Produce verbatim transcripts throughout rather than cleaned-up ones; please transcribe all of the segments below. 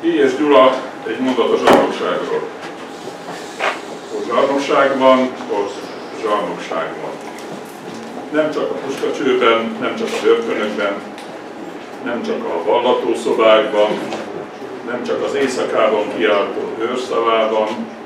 Éjes Gyula egy mondat a zsarnokságról. Hol zsarnokság van, hol zsarnokság van. Nem csak a puskacsőben, nem csak a börtönökben, nem csak a vallatószobákban, nem csak az éjszakában kiáltó őrszavában,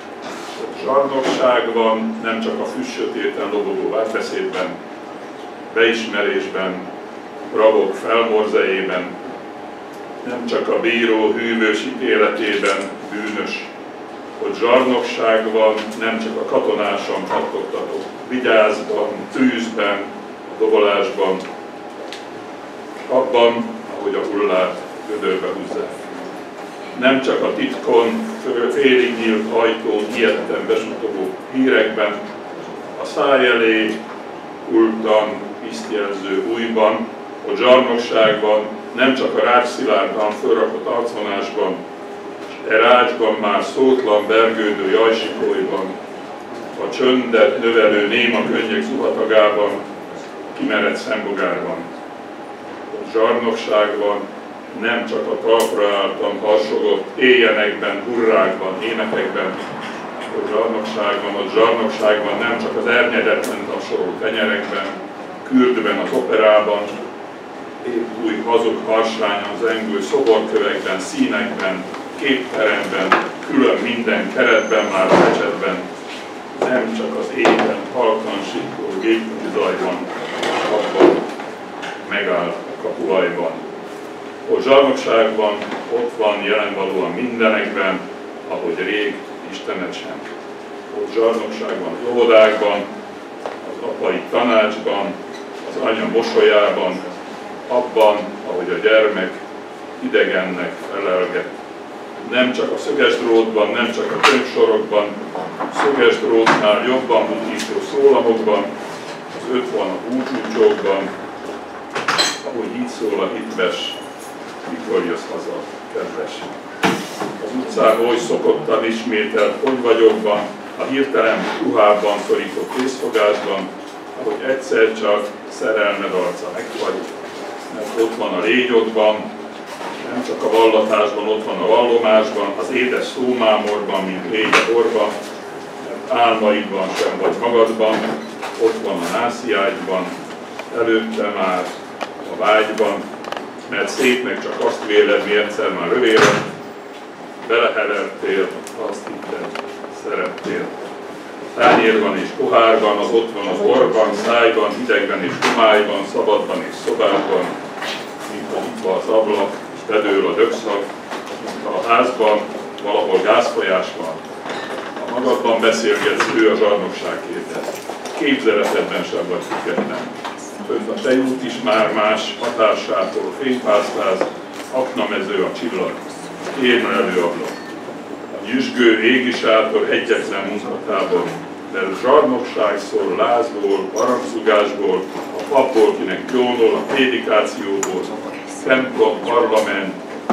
zsarnokság van, nem csak a füstsötéten lobogó várbeszédben, beismerésben, rabok felmorzejében, nem csak a bíró hűvös ítéletében bűnös, hogy zsarnokság van, nem csak a katonásan pattogtató vigyázban, tűzben, dobolásban, abban, ahogy a hullát gödörbe húzzák. Nem csak a titkon, félig nyílt ajtón hihetetlen besutogó hírekben, a száj elé hultan hisztjelző újban, hogy zsarnokság van, nem csak a rácsszilárdan fölrakott arcvonásban, s e rácsban már szótlan vergődő jajsikóiban, a csöndet növelő néma könnyek zuhatagában, kimerett szembogárban. Hogy zsarnokság van, nem csak a talpra álltan harsogott éjjenekben, hurrákban, énekekben, hogy zsarnokság van, hogy zsarnokság van, nem csak az ernyedetlen tapsoló tenyerekben, Kürdben, az operában, épp új hazug harsányan zengő szoborkövekben, színekben, képteremben, külön minden keretben, már pecsetben, nem csak az éjben, halkan sikló gépkocsi zajban, abban megáll a kapuajban. Ahol zsarnokság van, ott van jelenvalóan mindenekben, ahogy rég Istenet sem. Ahol zsarnokság van az óvodákban, az apai tanácsban, az anya mosolyában, abban, ahogy a gyermek idegennek felelget. Nem csak a szöges drótban, nem csak a könyvsorokban, szöges drótnál jobban butító szólamokban, az öt van a búcsúcsókban, ahogy így szól a hitves, mikor jössz haza, kedves. Az utcán oly szokottan ismételt hogy vagyokban, a hirtelen ruhában szorított készfogásban, ahogy egyszer csak szerelmed arca megfagy, mert ott van a légyodban, nem csak a vallatásban, ott van a vallomásban, az édes szómámorban, mint légy a borban, mert álmaidban sem vagy magadban, ott van a násziágyban, előtte már a vágyban, mert szépnek csak azt véled, mi egyszer már rövéled, belehevertél, azt hitted, szerettél. Tányérban és pohárban, az ott van az orban, szájban, hidegben és homályban, szabadban és szobában, mint a nyitva az ablak, és bedől a dögszag, mint a házban, valahol gázfolyás van. Ha magadban beszélgetsz, ő a zsarnokság kérdez. Képzeletedben sem vagy független. Fönt a tejút is már más, hatásától fénypásztáz, aknamező a csillag, kémlelő ablak. A nyüzsgő égi sátor egyetlen munkatában, mert zsarnokság szól lázból, harangzugásból, a papból, kinek gyónol, a prédikációból, templom, parlament,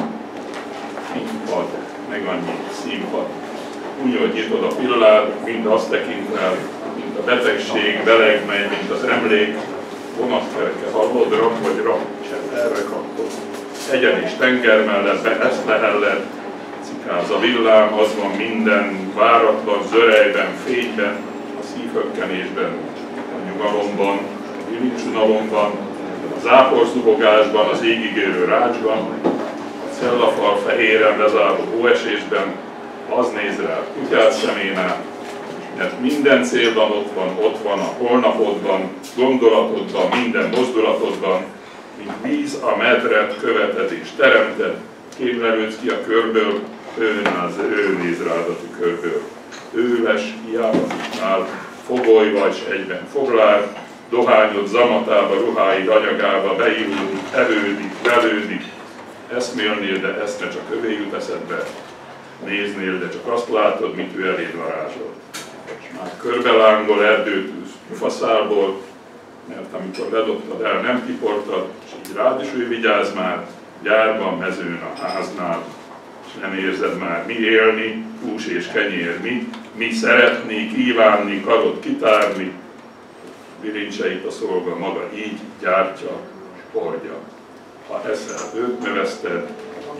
színpad, meg annyi színpad. Úgy, hogy nyitod a pillád, mind azt tekintel, mint a betegség, beleg megy, mint az emlék, vonatkereke, hallod, rak vagy rak, sem erre kaptod. Egyen és tenger mellett, be ezt lehelled, cikáz a villám, az van minden, váratlan, zörejben, fényben, a szívhökkenésben, a nyugalomban, a bilincsunalomban, a záporzubogásban, az égigérő rácsban, a cellafal fehéren lezáró hóesésben, az néz rá a kutyát szemén át, mert minden célban ott van, ott van a holnapodban, gondolatodban, minden mozdulatodban, mint víz a medret követed és teremted, képzelődsz ki a körből, ő, náz, ő néz rád a tükörből. Őles, hiábatnál, fogoly vagy, s egyben foglár, dohányod zamatába, ruháid anyagába beillul, evődik, velődik, eszmélnél, de eszme csak övé jut eszedbe, néznél, de csak azt látod, mint ő eléd varázsol. És már körbelángol erdőtűz pufaszálból, mert amikor ledobtad el, nem kiportad, és így rád is ő vigyáz már, gyárban, mezőn, a háznál, és nem érzed már mi élni, hús és kenyér, mi, mi szeretni, kívánni, karod kitárni, bilincseit a szolga maga így gyártja, hordja. Ha eszel, őt növeszted,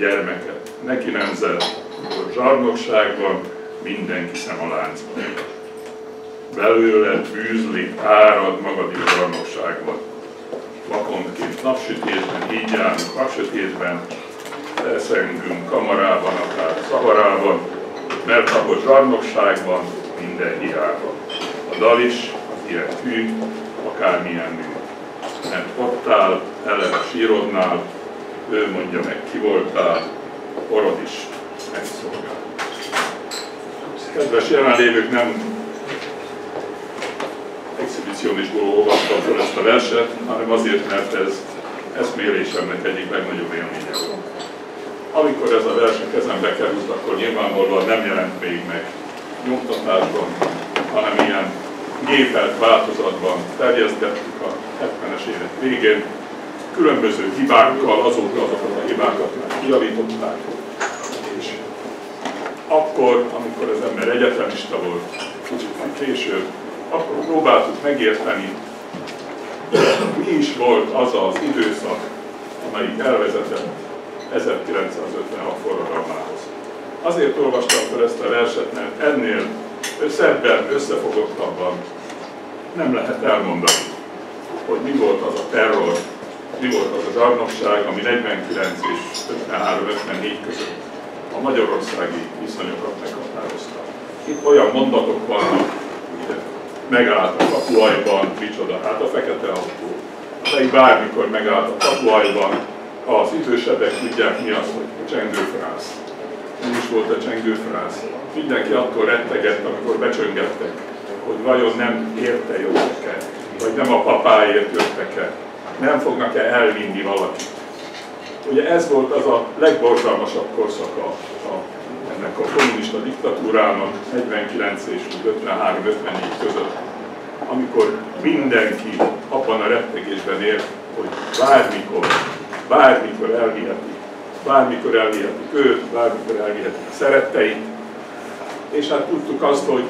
gyermeket neki nemzett, amikor zsarnokságban, mindenki szem a láncban. Belőled bűzlik, árad magadik zsarnokságban. Vakondként napsütésben, így járunk napsütésben, elszengünk kamarában, akár szavarában, mert ahol zsarnokságban, minden hiába. A dal is az ilyen hű, akármilyen mű. Mert ott áll, eleve sírodnál, ő mondja meg, ki voltál, orod is megszolgál. Kedves jelenlévők, nem exhibicionistból olvastam fel ezt a verset, hanem azért, mert ez eszmélésemnek egyik legnagyobb élménye volt. Amikor ez a vers a kezembe került, akkor nyilvánvalóan nem jelent még meg nyomtatásban, hanem ilyen gépelt változatban terjesztettük a hetvenes évek végén. Különböző hibákkal, azóta azokat a hibákat már kijavították. És akkor, amikor az ember egyetemista volt, kicsit később, akkor próbáltuk megérteni, mi is volt az az időszak, amelyik elvezetett ezerkilencszázötvenhat forradalmához. Azért olvastam fel ezt a verset, mert ennél szebben, összefogottabban nem lehet elmondani, hogy mi volt az a terror, mi volt az a zsarnokság, ami negyvenkilenc és ötvenhárom ötvennégy között a magyarországi viszonyokat meghatározta. Itt olyan mondatok vannak, ugye, megállt a kapuajban, micsoda, hát a fekete autó, amelyik bármikor megállt a kapuajban, az idősebbek tudják, mi az, hogy csengőfrász. Mi is volt a csengőfrász. Mindenki attól rettegett, amikor becsöngettek, hogy vajon nem érte jöttek-e, vagy nem a papáért jöttek-e, nem fognak-e elvinni valakit. Ugye ez volt az a legborzalmasabb korszaka a, ennek a kommunista diktatúrának negyvenkilenc és ötvenhárom ötvennégy között, amikor mindenki abban a rettegésben él, hogy bármikor, bármikor elvihetik, bármikor elvihetik őt, bármikor elvihetik a szeretteit, és hát tudtuk azt, hogy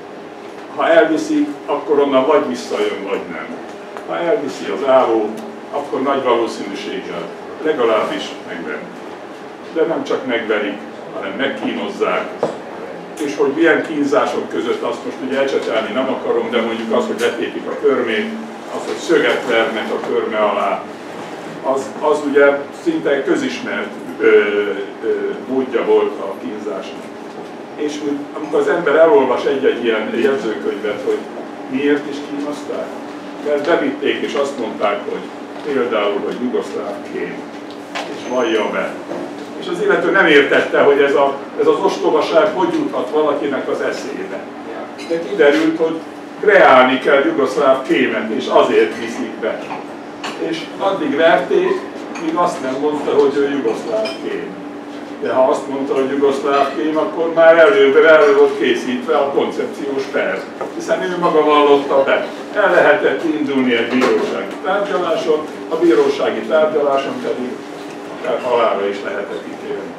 ha elviszik, akkor onnan vagy visszajön, vagy nem. Ha elviszi az álló, akkor nagy valószínűséggel legalábbis megverik. De nem csak megverik, hanem megkínozzák. És hogy milyen kínzások között, azt most ugye ecsetelni nem akarom, de mondjuk az, hogy letépik a körmét, az, hogy szöget vernek a körme alá, az, az ugye szinte közismert ö, ö, módja volt a kínzásnak. És úgy, amikor az ember elolvas egy-egy ilyen jegyzőkönyvet, hogy miért is kínozták, mert bevitték és azt mondták, hogy például, hogy jugoszláv kém, és vallja be. És az illető nem értette, hogy ez, a, ez az ostobaság hogy juthat valakinek az eszébe. De kiderült, hogy kreálni kell jugoszláv kémet, és azért viszik be. És addig verték, míg azt nem mondta, hogy ő jugoszláv kém. De ha azt mondta, hogy jugoszláv kém, akkor már előbb elő volt készítve a koncepciós per, hiszen ő maga vallotta be. El lehetett indulni egy bírósági tárgyaláson, a bírósági tárgyaláson pedig akár halálra is lehetett ítélni.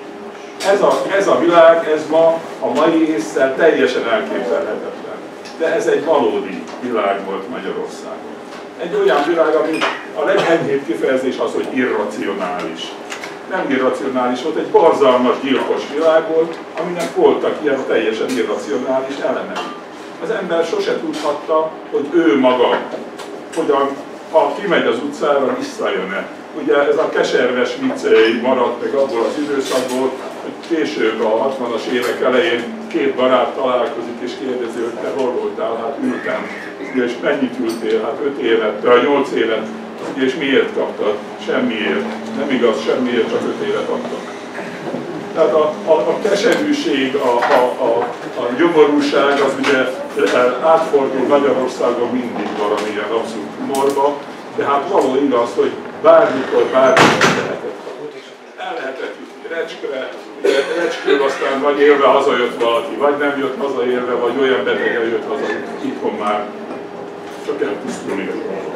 Ez a, ez a világ, ez ma a mai ésszel teljesen elképzelhetetlen. De ez egy valódi világ volt Magyarországon. Egy olyan világ, ami a legenyhébb kifejezés az, hogy irracionális. Nem irracionális volt, egy borzalmas, gyilkos világ volt, aminek voltak ilyen teljesen irracionális elemei. Az ember sose tudhatta, hogy ő maga, hogyan, ha kimegy az utcára, visszajön-e. Ugye ez a keserves viccei maradt meg abból az időszakból, hogy később a hatvanas évek elején két barát találkozik és kérdezi, hogy te hol voltál, hát ültem. És mennyit ültél? Hát öt évet, de a nyolc évet. És miért kaptad? Semmiért. Nem igaz, semmiért, csak öt évet adtak. Tehát a, a, a keserűség, a, a, a, a gyomorúság az ugye átfordul Magyarországon mindig valamilyen abszolút humorba, de hát való igaz, hogy bármikor, bármikor lehetett. El lehetett jutni Recskre, Recskről aztán vagy élve hazajött valaki, vagy nem jött haza élve, vagy olyan betegen jött haza, itthon már csak elpusztulni.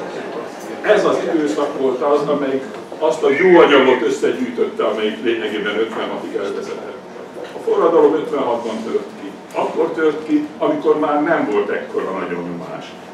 Ez az időszak volt az, amelyik azt a jó anyagot összegyűjtötte, amelyik lényegében ötvenhatig elvezetett. A forradalom ötvenhatban tört ki. Akkor tört ki, amikor már nem volt ekkora nagyon nyomás.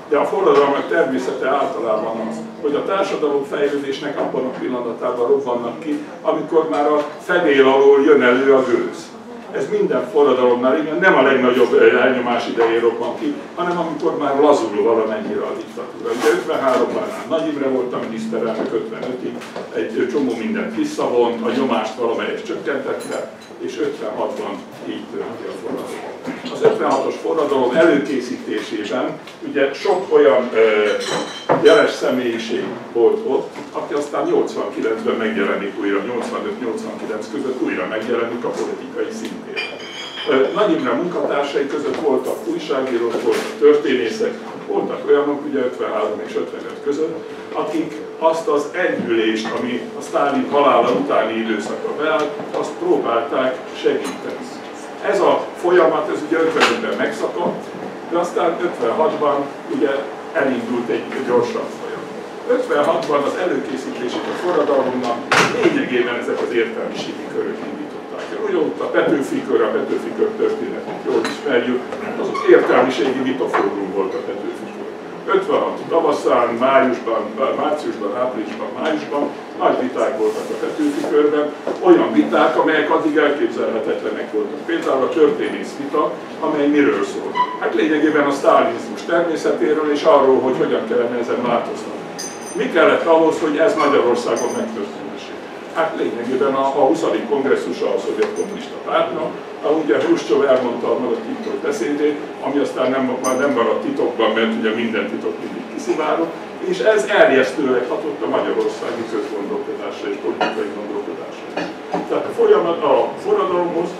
De a forradalmak természete általában az, hogy a társadalom fejlődésnek abban a pillanatában robbannak ki, amikor már a fedél alól jön elő a gőz. Ez minden forradalomnál igen, nem a legnagyobb elnyomás idején robban ki, hanem amikor már lazul valamennyire a diktatúra. Ugye ötvenháromban Nagy Imre volt a miniszterelnök, ötvenötig egy csomó mindent visszavont, a nyomást valamelyest csökkentette, és ötvenhatban így tört ki a forradalom. Az ötvenhatos forradalom előkészítésében ugye sok olyan ö, jeles személyiség volt ott, aki aztán nyolcvankilencben megjelenik újra, nyolcvanöt nyolcvankilenc között újra megjelenik a politikai szintéren. Nagy Imre munkatársai között voltak újságírók, voltak történészek, voltak olyanok, ugye ötvenhárom és ötvenöt között, akik azt az enyhülést, ami a Sztálin halála utáni időszakra beállt, azt próbálták segíteni. Ez a folyamat, ez ugye ötvenötben megszakadt, de aztán ötvenhatban ugye elindult egy gyorsabb folyamat. ötvenhatban az előkészítését a forradalomnak lényegében ezek az értelmiségi körök indították. Ugye ott a Petőfi kör, a Petőfi kör történetét jól ismerjük, az értelmiségi vitafórum volt a Petőfi kör. ötvenhat tavaszán, májusban, márciusban, áprilisban, májusban nagy viták voltak a Petőfi körben, olyan viták, amelyek addig elképzelhetetlenek voltak. Például a történész vita, amely miről szól? Hát lényegében a sztálinizmus természetéről és arról, hogy hogyan kellene ezen változtatni. Mi kellett ahhoz, hogy ez Magyarországon megtörténhessék? Hát lényegében a, a huszadik kongresszusa a Szovjet Kommunista Pártnak, ahol ugye Hruscsov elmondta a maga titkolt beszédét, ami aztán nem, már nem maradt titokban, mert ugye minden titok mindig kiszivárog, és ez erjesztőleg hatott a magyarországi közgondolkodásra és politikai gondolkodásra. Tehát a folyamat a forradalomhoz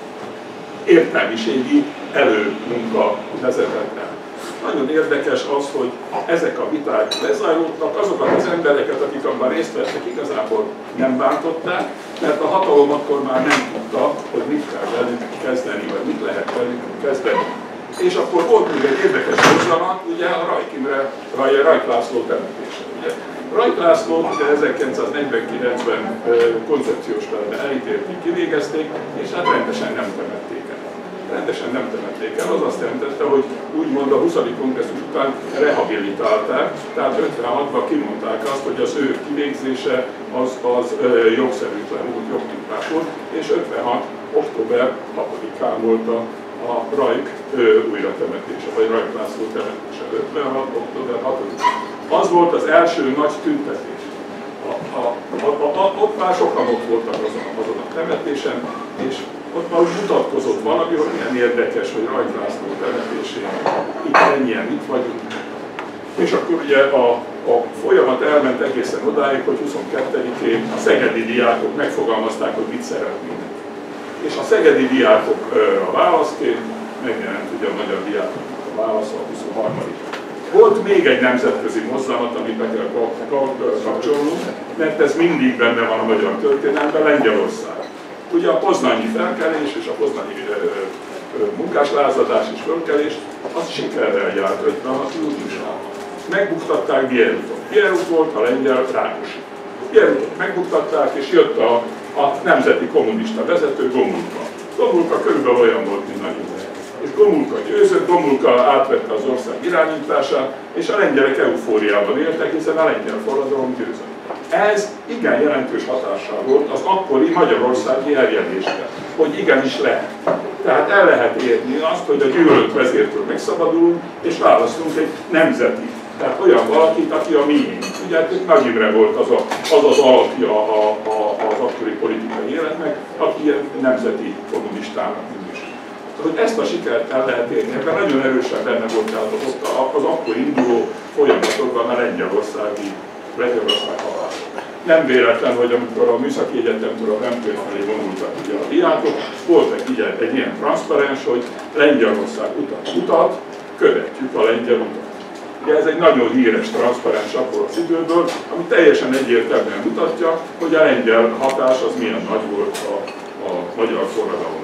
értelmiségi előmunka vezetett el. Nagyon érdekes az, hogy ezek a viták lezajlódtak, azokat az embereket, akik abban részt vettek, igazából nem bántották, mert a hatalom akkor már nem tudta, hogy mit kell velük kezdeni, vagy mit lehet velük kezdeni. És akkor volt még egy érdekes mozzanat, ugye a Rajk Imre, vagy a Rajk László temetése. Ugye. Rajk Lászlót ezerkilencszáznegyvenkilencben koncepciós perben elítélték, kivégezték, és hát rendesen nem temették el. Rendesen nem temették el, az azt jelentette, hogy úgymond a huszadik kongresszus után rehabilitálták, tehát ötvenhatban kimondták azt, hogy az ő kivégzése az, az ö, jogszerűtlen volt, jogtiprás volt, és ötvenhat október hatodikán volt a, a Rajk újra temetése, vagy Rajk László temetése, ötvenhat október hatodikán. Az volt az első nagy tüntetés. A, a, a, a, a, ott már sokan ott voltak azon, azon a temetésen, és ott már úgy mutatkozott valami, hogy milyen érdekes, hogy Rajk László temetésén itt ennyien itt vagyunk. És akkor ugye a, a folyamat elment egészen odáig, hogy huszonkettedikén a szegedi diákok megfogalmazták, hogy mit szeretnének. És a szegedi diákok a válaszként megjelent ugye a magyar diákoknak a válasz a huszonharmadikán. Volt még egy nemzetközi mozzanat, amit be kell kapcsolnunk, mert ez mindig benne van a magyar történelemben, Lengyelország. Ugye a poznanyi felkelés és a poznanyi munkáslázadás és fölkelés, az sikerrel járt ötvenhat júniusában. Megbuktatták Bierutot. Bierut volt a lengyel Rákosi. Bierutot megbuktatták, és jött a, a nemzeti kommunista vezető, Gomulka. Gomulka körülbelül olyan volt, mint Nagy Imre. És Gomulka győzött, Gomulka átvette az ország irányítását, és a lengyelek eufóriában éltek, hiszen a lengyel forradalom győzött. Ez igen jelentős hatással volt az akkori magyarországi eljelésre, hogy igenis lehet. Tehát el lehet érni azt, hogy a gyűlölt vezértől megszabadulunk, és választunk egy nemzeti, tehát olyan valakit, aki a miénk. Ugye Nagy Imre volt az a, az, az alapja a, a, az akkori politikai életnek, aki ilyen nemzeti kommunistának is. Hogy ezt a sikert el lehet érni, ebben nagyon erősen benne volt az, az akkor induló folyamatokban a lengyelországi Lengyelország halála. Nem véletlen, hogy amikor a Műszaki Egyetemtől a Remkőn felé vonultak ugye a diákok, volt egy, egy ilyen transzparens, hogy Lengyelország utat utat, követjük a lengyel utat. Ugye ez egy nagyon híres transzparens akkor az időből, ami teljesen egyértelműen mutatja, hogy a lengyel hatás az milyen nagy volt a, a magyar forradalomnak.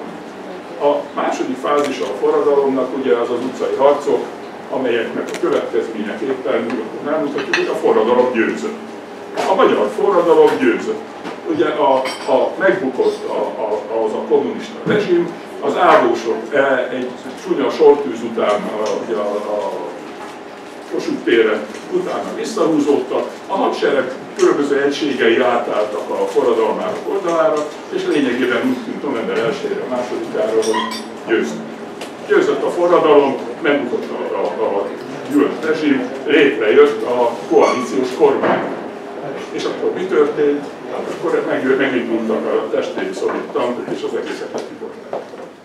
A második fázisa a forradalomnak ugye az az utcai harcok, amelyeknek a következményeképpen elmutatjuk, hogy a forradalom győzött. A magyar forradalom győzött. Ugye a, a megbukott a, a, az a kommunista rezsim, az árvósok egy csúnya sortűz után a, a, a Kossuth térre, utána visszahúzódtak, a hadsereg különböző egységei átálltak a forradalmának oldalára, és lényegében úgy tűnt november elsejére, másodikára, hogy győztünk. Győzött a forradalom, megbukott a, a, a gyűlölt rezsim, létrejött a koalíciós kormány. És akkor mi történt? Hát akkor meg, megindultak a testvéri szovjet tankok, és az egészet lekibották.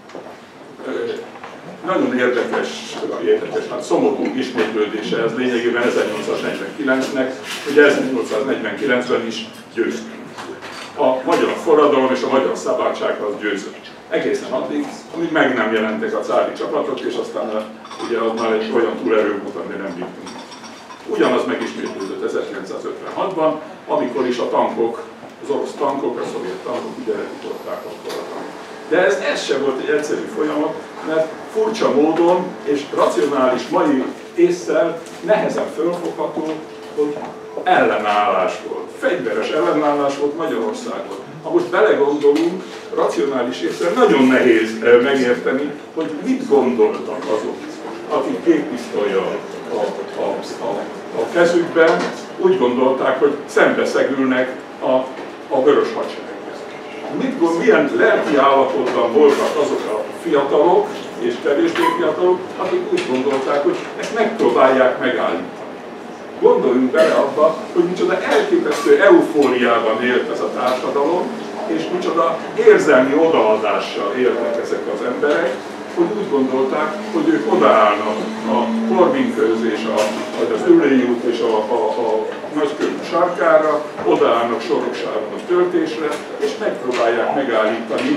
Nagyon érdekes, érdekes, hát szomorú ismétlődése ez lényegében ezernyolcszáznegyvenkilencnek, hogy ezernyolcszáznegyvenkilencben is győztünk. A magyar forradalom és a magyar szabadság az győzött. Egészen addig, amíg meg nem jelentek a cári csapatok, és aztán ugye az már egy olyan túlerő volt, amire nem bírtunk. Ugyanaz megismétlődött ezerkilencszázötvenhatban, amikor is a tankok, az orosz tankok, a szovjet tankok ugye elutották a forradalmat. De ez, ez sem volt egy egyszerű folyamat, mert furcsa módon és racionális mai ésszel nehezen fölfogható, hogy ellenállás volt. Fegyveres ellenállás volt Magyarországon. Ha most belegondolunk, racionális ésszel nagyon nehéz megérteni, hogy mit gondoltak azok, akik géppisztollyal a, a, a, a kezükben úgy gondolták, hogy szembeszegülnek a, a vörös hadsereghez. Mit gond, milyen lelki állapotban voltak azok a fiatalok, és kevésbé fiatalok, akik úgy gondolták, hogy ezt megpróbálják megállítani. Gondoljunk bele abba, hogy micsoda elképesztő eufóriában élt ez a társadalom, és micsoda érzelmi odaadással éltek ezek az emberek, hogy úgy gondolták, hogy ők odaállnak a Korvinköz és a, az Üllői út és a, a, a Nagykörút sarkára, odaállnak Soroksáron a töltésre, és megpróbálják megállítani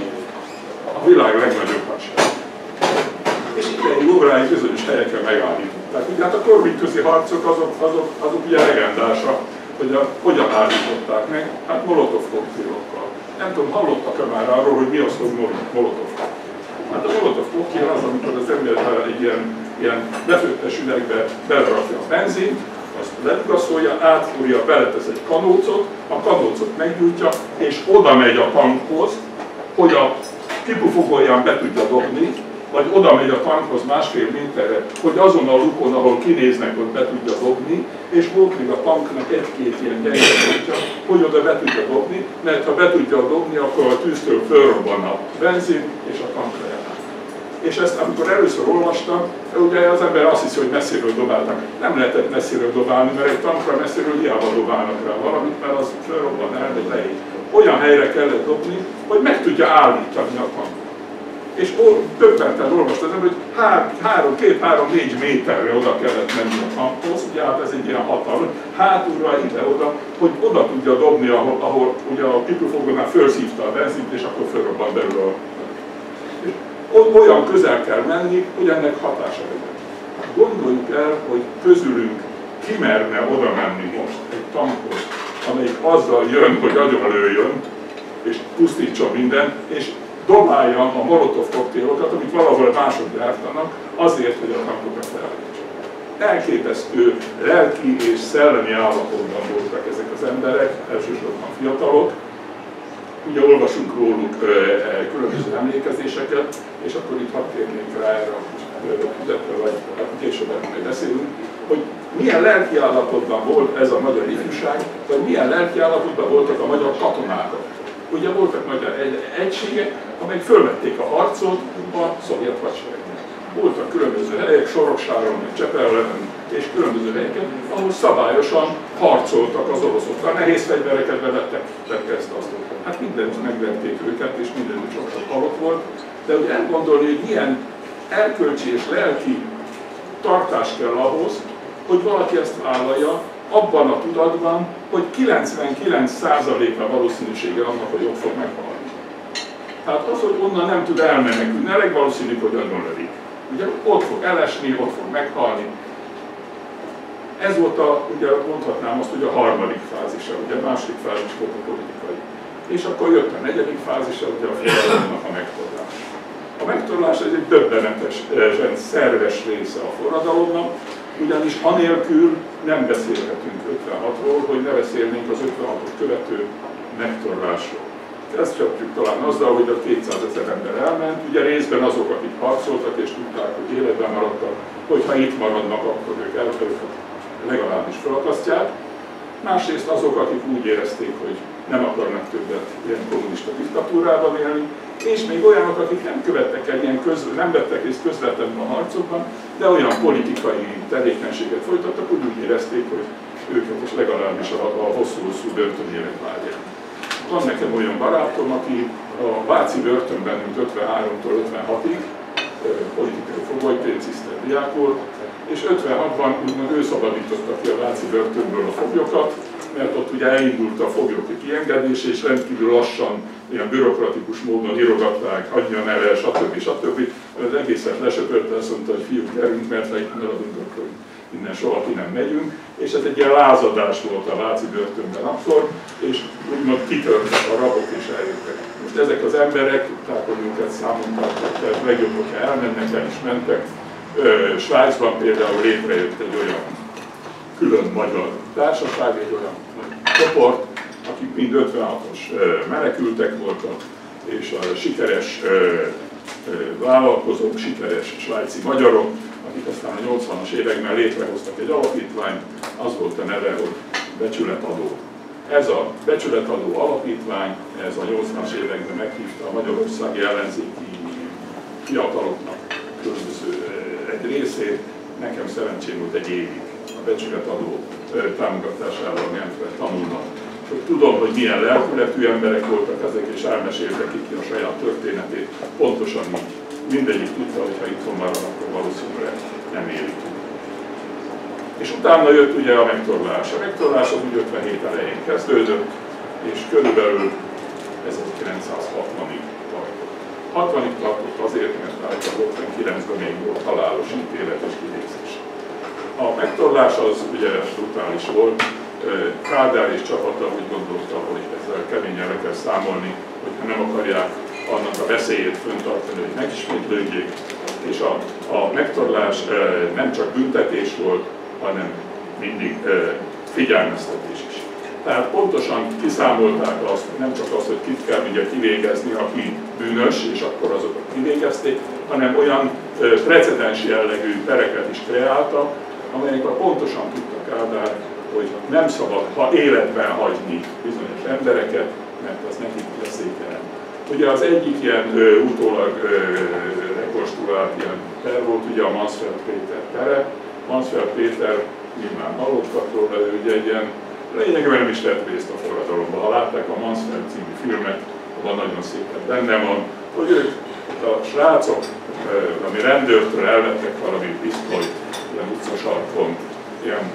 a világ legnagyobb hadseregét. És ideig óráig bizonyos helyeken megállították. Ugye hát a Korvinközi harcok azok, azok, azok ugye legendásak, hogy a, hogyan állították meg, hát molotov koktélokkal. Nem tudom, hallottak-e már arról, hogy mi az, hogy molotov koktél? Hát a molotov koktél az, amikor az ember egy ilyen, ilyen befőttes üvegbe belerakja a benzint, azt ledugaszolja, átfúrja, beletesz egy kanócot, a kanócot meggyújtja, és oda megy a tankhoz, hogy a kipufogolján be tudja dobni, vagy oda megy a tankhoz másfél méterre, hogy azon a lukon, ahol kinéznek, ott be tudja dobni, és volt még a tanknak egy-két ilyen gyenge pontja, hogy oda be tudja dobni, mert ha be tudja dobni, akkor a tűztől fölrobban a benzin, és a tankra jár. És ezt, amikor először olvastam, ugye az ember azt hiszi, hogy messziről dobáltak. Nem lehetett messziről dobálni, mert egy tankra messziről hiába dobálnak rá valamit, mert az fölrobban el, vagy leég. Olyan helyre kellett dobni, hogy meg tudja állítani a tankot. És többenten olvastam, hogy három, két-három-négy méterre oda kellett menni a tankhoz, ugye hát ez egy ilyen hatalmas, hátulra ide-oda, hogy oda tudja dobni, ahol, ahol ugye a pipufogonál felszívta a benzint, és akkor fölrobban belül a... Olyan közel kell menni, hogy ennek hatása legyen. Gondoljuk el, hogy közülünk ki merne oda menni most egy tankhoz, amelyik azzal jön, hogy agyonlőjön, és pusztítson mindent, és dobálja a molotov koktélokat, amit valahol mások gyártanak, azért, hogy a tankokat felállítson. Elképesztő lelki és szellemi állapotban voltak ezek az emberek, elsősorban fiatalok. Ugye olvasunk róluk e, e, különböző emlékezéseket, és akkor itt hadd térnék rá erre a füzetre, vagy később majd beszélünk, hogy milyen lelki állapotban volt ez a magyar ifjúság, vagy milyen lelki állapotban voltak a magyar katonák. Ugye voltak magyar egységek, amelyek fölvették a harcot a szovjet hadseregnek. Voltak különböző helyek, Soroksáron, Csepelen és különböző helyeken, ahol szabályosan harcoltak az oroszokkal, nehéz fegyvereket bevettek kereszt-asztalt. Hát mindent megverték őket, és mindenütt sok-sok halott volt, de ugye elgondolni, hogy milyen erkölcsi és lelki tartás kell ahhoz, hogy valaki ezt vállalja, abban a tudatban, hogy kilencvenkilenc százaléka valószínűsége annak, hogy ott fog meghalni. Tehát az, hogy onnan nem tud elmenekülni, a legvalószínűbb, hogy agyonlövik. Ugye ott fog elesni, ott fog meghalni. Ez volt a, ugye mondhatnám azt, hogy a harmadik fázisa, ugye a második fázis volt a politikai. És akkor jött a negyedik fázisa, ugye a forradalomnak a megtorlás. A megtorlás ez egy döbbenetesen szerves része a forradalomnak, ugyanis anélkül nem beszélhetünk ötvenhatról, hogy ne beszélnénk az ötvenhatot követő megtorlásról. Kezdjük talán azzal, hogy a kétszázezer ember elment, ugye részben azok, akik harcoltak és tudták, hogy életben maradtak, hogyha itt maradnak, akkor ők elfelőket legalábbis felakasztják. Másrészt azok, akik úgy érezték, hogy nem akarnak többet ilyen kommunista diktatúrában élni, és még olyanok, akik nem követtek el ilyen közve, nem vettek részt közvetlenül a harcokban, de olyan politikai tevékenységet folytattak, hogy úgy érezték, hogy őket is legalábbis a, a hosszú-hosszú börtönélet várják. Van nekem olyan barátom, aki a váci börtönben ült ötvenháromtól ötvenhatig, politikai fogolypénciszter diák volt, és ötvenhatban úgymond ő szabadította ki a váci börtönből a foglyokat, mert ott ugye elindult a foglyok kiengedése, és rendkívül lassan, ilyen bürokratikus módon írogatták, adjon el, stb. stb. Az egészet lesöpörte, azt mondta, hogy fiúk, gyerünk, mert ha itt maradunk, akkor innen soha ki nem megyünk. És ez egy ilyen lázadás volt a váci börtönben akkor, és úgymond kitörtek a rabok és eljöttek. Most ezek az emberek, tehát hogy őket számon tartották, tehát legjobb, hogyha elmennek, el is mentek. Svájcban például létrejött egy olyan külön magyar társaság, egy olyan csoport, akik mind ötvenhatos menekültek voltak, és a sikeres vállalkozók, sikeres svájci magyarok, akik aztán a nyolcvanas években létrehoztak egy alapítványt, az volt a neve, hogy Becsületadó. Ez a Becsületadó alapítvány, ez a nyolcvanas években meghívta a magyarországi ellenzéki fiataloknak különböző egy részét, nekem szerencsém volt egy évig a Becsületadó támogatásával Genfben tanulnak. Tudom, hogy milyen lelkületű emberek voltak ezek, és elmeséltek ki a saját történetét, pontosan így. Mindegyik tudta, hogy ha itthon marad, akkor valószínűleg nem élik. És utána jött ugye a megtorlás. A megtorlás az úgy ötvenhét elején kezdődött, és körülbelül ezerkilencszázhatvanig tartott. hatvanig tartott azért, mert általában ötvenkilencben még volt halálos ítélet és kivégzés. A megtorlás az ugye brutális volt. Kádár és csapata úgy gondolta, hogy ezzel keményen le kell számolni, hogyha nem akarják annak a veszélyét föntartani, hogy megismétlődjék. És a, a megtorlás e, nem csak büntetés volt, hanem mindig e, figyelmeztetés is. Tehát pontosan kiszámolták azt, nem csak azt, hogy kit kell ugye kivégezni, aki bűnös, és akkor azokat kivégezték, hanem olyan e, precedens jellegű pereket is kreáltak, amelyekben pontosan tudtak Kádár, hogy nem szabad ha életben hagyni bizonyos embereket, mert az nekik veszélytelen. Ugye az egyik ilyen ö, utólag ö, rekonstruált ilyen per volt ugye a Mansfeld Péter pere. Mansfeld Péter, nyilván hallottak róla, ő ugye egy ilyen, lényegében nem is vett részt a forradalomban. Ha látták a Mansfeld című filmet, abban nagyon szépen benne van, hogy ők a srácok, ö, ami rendőrtől elvettek valami pisztolyt, ilyen utcasarkon, ilyen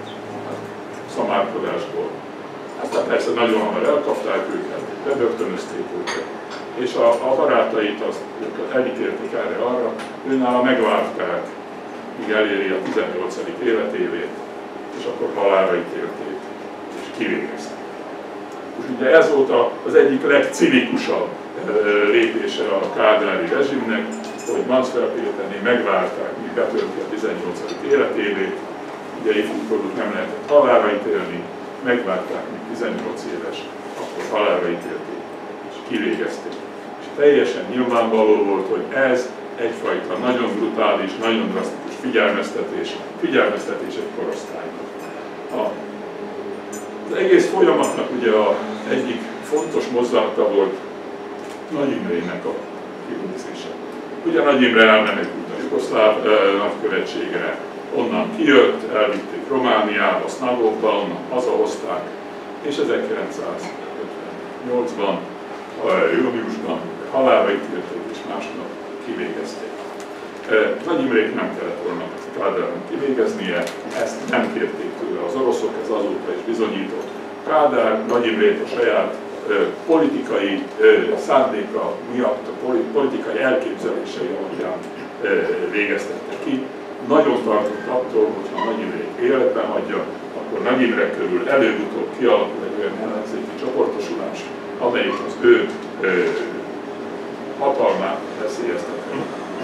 szamárkodásból. Aztán persze nagyon hamar elkapták őket, bebörtönözték őket, és a, a barátait azt elítélték erre arra, őnála megvárták, míg eléri a tizennyolcadik életévét, és akkor halálra ítélték, és kivégezték. És ugye ez volt az egyik legcinikusabb lépése a kádári rezsimnek, hogy Mansfeld Péternél megvárták, míg betölti a tizennyolcadik életévét, ugye évfordulót nem lehetett halálra ítélni, megvárták, míg tizennyolc éves, akkor halálra ítélték, és kivégezték. És teljesen nyilvánvaló volt, hogy ez egyfajta nagyon brutális, nagyon drasztikus figyelmeztetés, figyelmeztetés egy korosztálynak. A, az egész folyamatnak ugye a egyik fontos mozzanata volt Nagy Imrének a kivégzése. Ugye Nagy Imre elmenekült a jugoszláv nagykövetségre, onnan kijött, elvitték Romániába, Sznágokba, onnan hazahozták, és ezerkilencszázötvennyolcban, júniusban halálra ítélték, és másnap kivégezték. Nagy Imrék nem kellett volna Kádáron kivégeznie, ezt nem kérték tőle az oroszok, ez azóta is bizonyított. Kádár Nagy Imrét a saját politikai szándéka miatt, a politikai elképzelései alapján végeztette ki. Nagyon tartott attól, hogyha Nagy Imre életben hagyja, akkor Nagy Imre körül előbb-utóbb kialakul egy olyan ellenzéki csoportosulás, amelyik az ő ö, hatalmát veszélyezteti.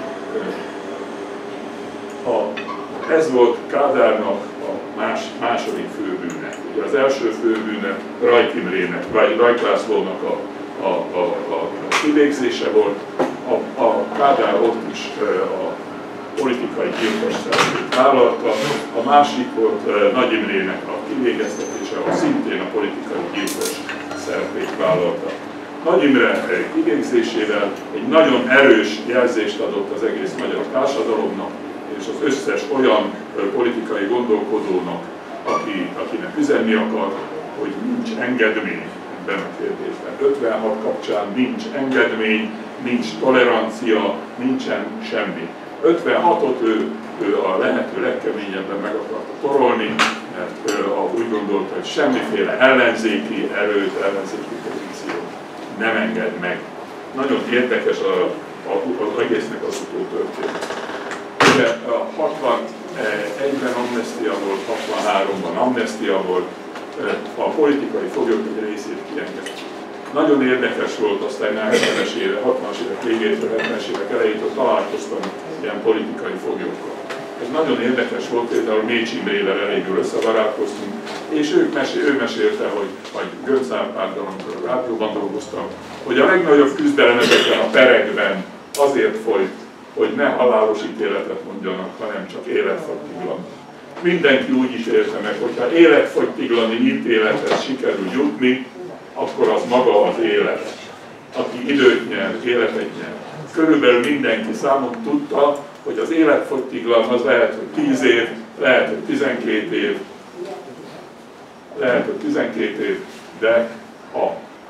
Ez volt Kádárnak a más, második főbűne. Ugye az első főbűne Rajk Imrének, vagy Rajk Lászlónak a, a, a, a kivégzése volt. A, a Kádár ott is a politikai gyilkos szerepét vállalta, a másik volt Nagy Imrének a kivégeztetése, ahol szintén a politikai gyilkos szerepét vállalta. Nagy Imre kivégzésével egy nagyon erős jelzést adott az egész magyar társadalomnak, és az összes olyan politikai gondolkodónak, aki, akinek üzenni akar, hogy nincs engedmény ebben a kérdésben. ötvenhat kapcsán nincs engedmény, nincs tolerancia, nincsen semmi. ötvenhatot ő, ő a lehető legkeményebben meg akarta torolni, mert ő úgy gondolta, hogy semmiféle ellenzéki erőt, ellenzéki pozíciót nem enged meg. Nagyon érdekes a, a, az egésznek az utótörténet. Ugye a hatvanegyben amnestia volt, hatvanháromban amnestia volt, a politikai foglyok egy részét kiengedték. Nagyon érdekes volt, aztán a hetvenes éve, hatvanas évek végétől, hetvenes évek elejétől találkoztam ilyen politikai foglyokkal. Ez nagyon érdekes volt, például Mécs Imrével elégül összebarátkoztunk, és ő, mesél, ő mesélte, hogy, hogy Göncz Árpáddal, amikor a rádióban dolgoztam, hogy a legnagyobb küzdelem ezekben a perekben azért folyt, hogy ne halálos ítéletet mondjanak, hanem csak életfogytiglani. Mindenki úgy is érte meg, hogyha életfogytiglani ítélethez sikerül jutni, akkor az maga az élet. Aki időt nyer, életet nyer. Körülbelül mindenki számot tudta, hogy az életfogytiglan az lehet, hogy tíz év, lehet, hogy tizenkét év, lehet, hogy tizenkét év, de a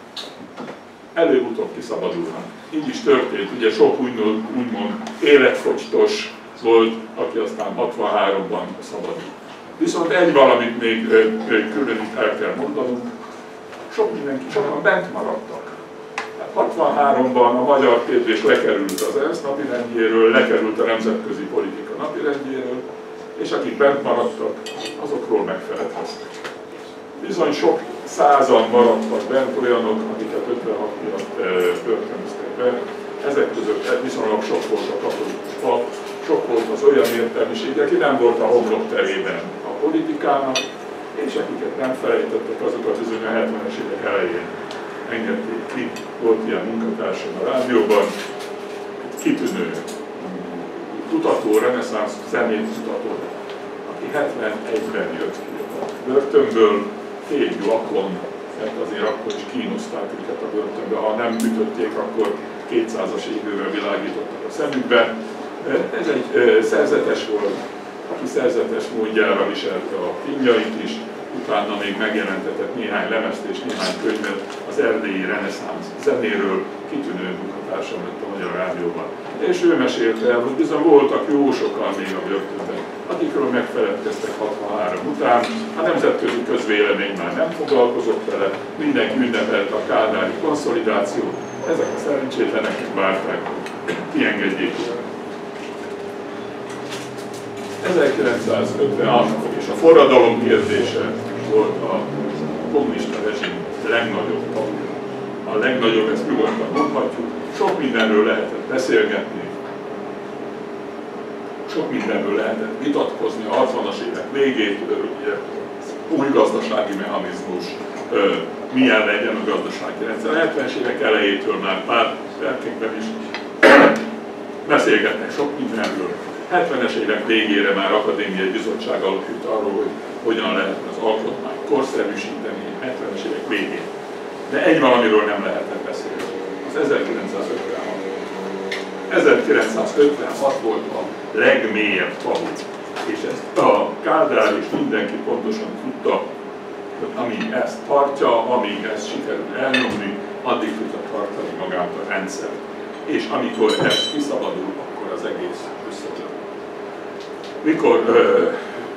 előbb-utóbb kiszabadulnak. Így is történt, ugye sok úgymond, úgymond életfogytos volt, aki aztán hatvanháromban szabadult. Viszont egy valamit még külön itt el kell mondanunk, sok mindenki, sokan bent maradtak. hatvanháromban a magyar kérdés lekerült az ENSZ napirendjéről, lekerült a nemzetközi politika napirendjéről, és akik bent maradtak, azokról megfeledkeztek. Bizony sok százan maradtak bent olyanok, akiket ötvenhat miatt börtönöztek be. Ezek között viszonylag sok volt a katolikus pap, sok volt az olyan értelmiség, aki nem volt a homlokterében a politikának, és akiket nem felejtettek, azokat bizony a hetvenes évek elején engedték ki. Volt ilyen munkatársam a rádióban, kitűnő kutató, reneszánsz zenét kutató, aki hetvenegyben jött ki a börtönből, fél vakon, mert azért akkor is kínozták őket a börtönbe, ha nem ütötték, akkor kétszázas égővel világítottak a szemükbe. Ez egy szerzetes volt, aki szerzetes módjára viselte a kínjait is, utána még megjelentetett néhány lemezt és néhány könyvet az erdélyi reneszánsz zenéről, kitűnő munkatársam lett a Magyar Rádióban. És ő mesélte el, hogy bizony voltak jó sokan még a börtönben, akikről megfeledkeztek hatvanhárom után, a nemzetközi közvélemény már nem foglalkozott vele, mindenki ünnepelte a kádári konszolidációt, ezek a szerencsétlenek várták, hogy kiengedjék. ezerkilencszázötvenhat és a forradalom kérdése volt a kommunista rezsim legnagyobb tagja. A legnagyobb, ezt nyugodtan mondhatjuk, sok mindenről lehetett beszélgetni, sok mindenről lehetett vitatkozni a hatvanas évek végétől, ugye új gazdasági mechanizmus, milyen legyen a gazdasági rendszer. A hetvenes évek elejétől már pár percekben is beszélgetnek sok mindenről. hetvenes évek végére már akadémiai bizottság alakult arról, hogy hogyan lehetne az alkotmányt korszerűsíteni hetvenes évek végén. De egy valamiről nem lehetett beszélni. Az ezerkilencszázötvenhat. ezerkilencszázötvenhat volt a legmélyebb tabu. És ezt a Kádár és mindenki pontosan tudta, hogy amíg ezt tartja, amíg ezt sikerül elnyomni, addig tudta tartani magát a rendszer. És amikor ez kiszabadul, akkor az egész összetör. Mikor uh,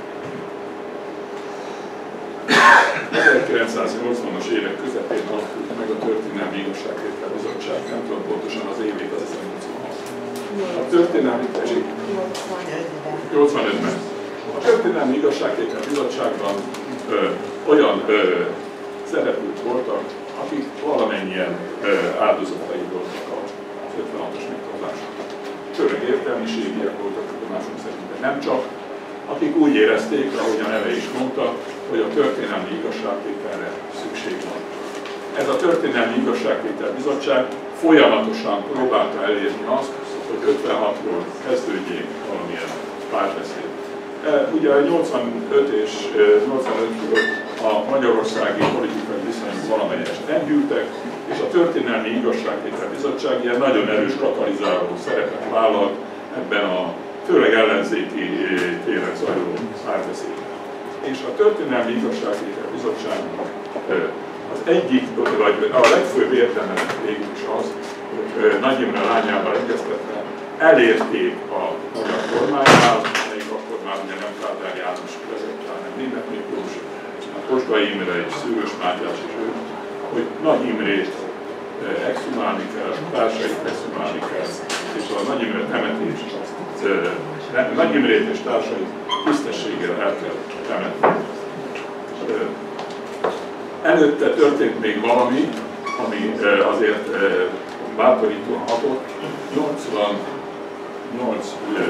ezerkilencszáznyolcvanas évek közepén alakult meg a Történelmi Igazságtétel Bizottság, nem tudom pontosan az évét, az ezernyolcvanhat. A Történelmi nyolcvanötben. A Történelmi Igazságtétel Bizottságban ö, olyan ö, szereplők voltak, akik valamennyien ö, áldozatai voltak az ötvenhatos megtartásnak. Főleg értelmiségiek voltak tudomásunk szerint, de nem csak, akik úgy érezték, ahogy a neve is mondta, hogy a történelmi igazságtételre szükség van. Ez a Történelmi Igazságtétel Bizottság folyamatosan próbálta elérni azt, hogy ötvenhatról kezdődjék valamilyen párbeszéd. Ugye nyolcvanöt és nyolcvanöt a magyarországi politikai viszonyok valamelyest enyhültek, és a Történelmi Igazságtétel Bizottság ilyen nagyon erős katalizáló szerepet vállalt ebben a főleg ellenzéki téren zajló párbeszédben. És a Történelmi Igazságtétel Bizottságnak az egyik, vagy a legfőbb érdeme végül is az, hogy Nagy Imre lányával egyeztetve elérték a magyar kormánynál, amelyik akkor már ugye nem Kádár János vezette, hanem Németh Miklós, Kosgai Imre és Szűrös Mátyás is ő, hogy Nagy Imrét exhumálni kell, társait exhumálni kell, és a Nagy Imre temetést, Nagy Imrét és társait tisztességgel el kell temetni. Előtte történt még valami, ami azért bátorítóan hatott. nyolcvannyolc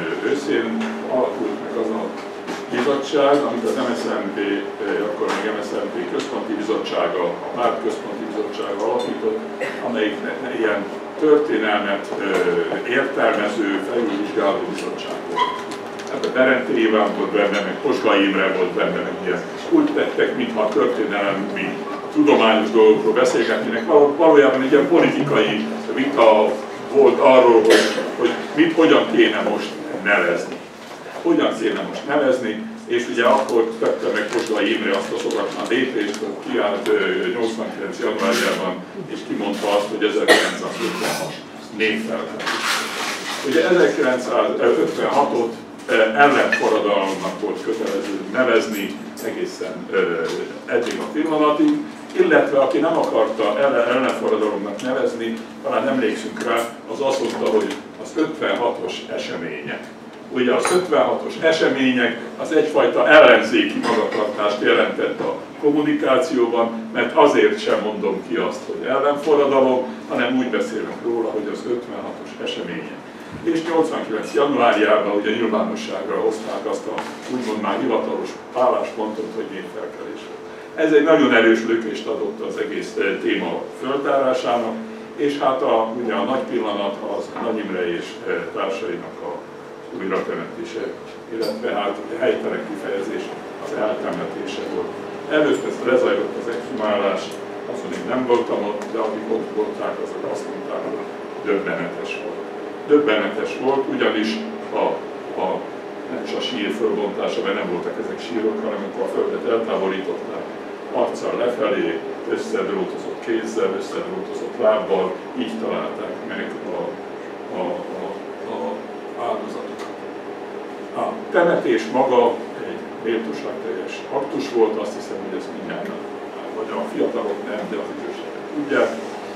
őszén alakult meg az a bizottság, amit az em es zé em pé, akkor még em es zé em pé központi bizottsága, a Párt központi bizottsága alapított, amelyik ilyen történelmet értelmező, felülvizsgáló bizottság volt. Hát a Berenti Iván volt benne, meg Kosgai Imre volt benne, meg ilyen. Úgy tettek, mintha a történelmi tudományos dolgokról beszélgetnének. Valójában egy ilyen politikai vita volt arról, hogy, hogy mit, hogyan kéne most nevezni. Hogyan kéne most nevezni, és ugye akkor tette meg Kosgai Imre azt a szokatlan lépést, hogy kiállt nyolcvankilenc januárjában, és kimondta azt, hogy ezerkilencszázötvenhat névfelkelés. Ugye ezerkilencszázötvenhatot ellenforradalomnak volt kötelező nevezni egészen eddig a pillanatig, illetve aki nem akarta ellenforradalomnak nevezni, talán emlékszünk rá, az azt mondta, hogy az ötvenhatos események. Ugye az ötvenhatos események az egyfajta ellenzéki magatartást jelentett a kommunikációban, mert azért sem mondom ki azt, hogy ellenforradalom, hanem úgy beszélünk róla, hogy az ötvenhatos események. És nyolcvankilenc januárjában ugye nyilvánosságra hozták azt a úgymond már hivatalos álláspontot, hogy névfelkelés volt. Ez egy nagyon erős lökést adott az egész téma föltárásának, és hát a, ugye a nagy pillanat az Nagy Imre és társainak a újratemetése, illetve hát helytelen kifejezés az eltemetése volt. Előtt ezt lezajlott az exhumálás, azon én nem voltam ott, de akik ott volták, azok azt mondták, hogy döbbenetes volt. Döbbenetes volt, ugyanis a, a, nem is a sír fölbontása, mert nem voltak ezek sírok, hanem amikor a földet eltávolították, arccal lefelé, összedrótozott kézzel, összedrótozott lábbal, így találták meg a, a, a, a áldozatokat. A temetés maga egy méltóságteljes aktus volt, azt hiszem, hogy ezt mindjárt, vagy a fiatalok nem, de az idősek tudják.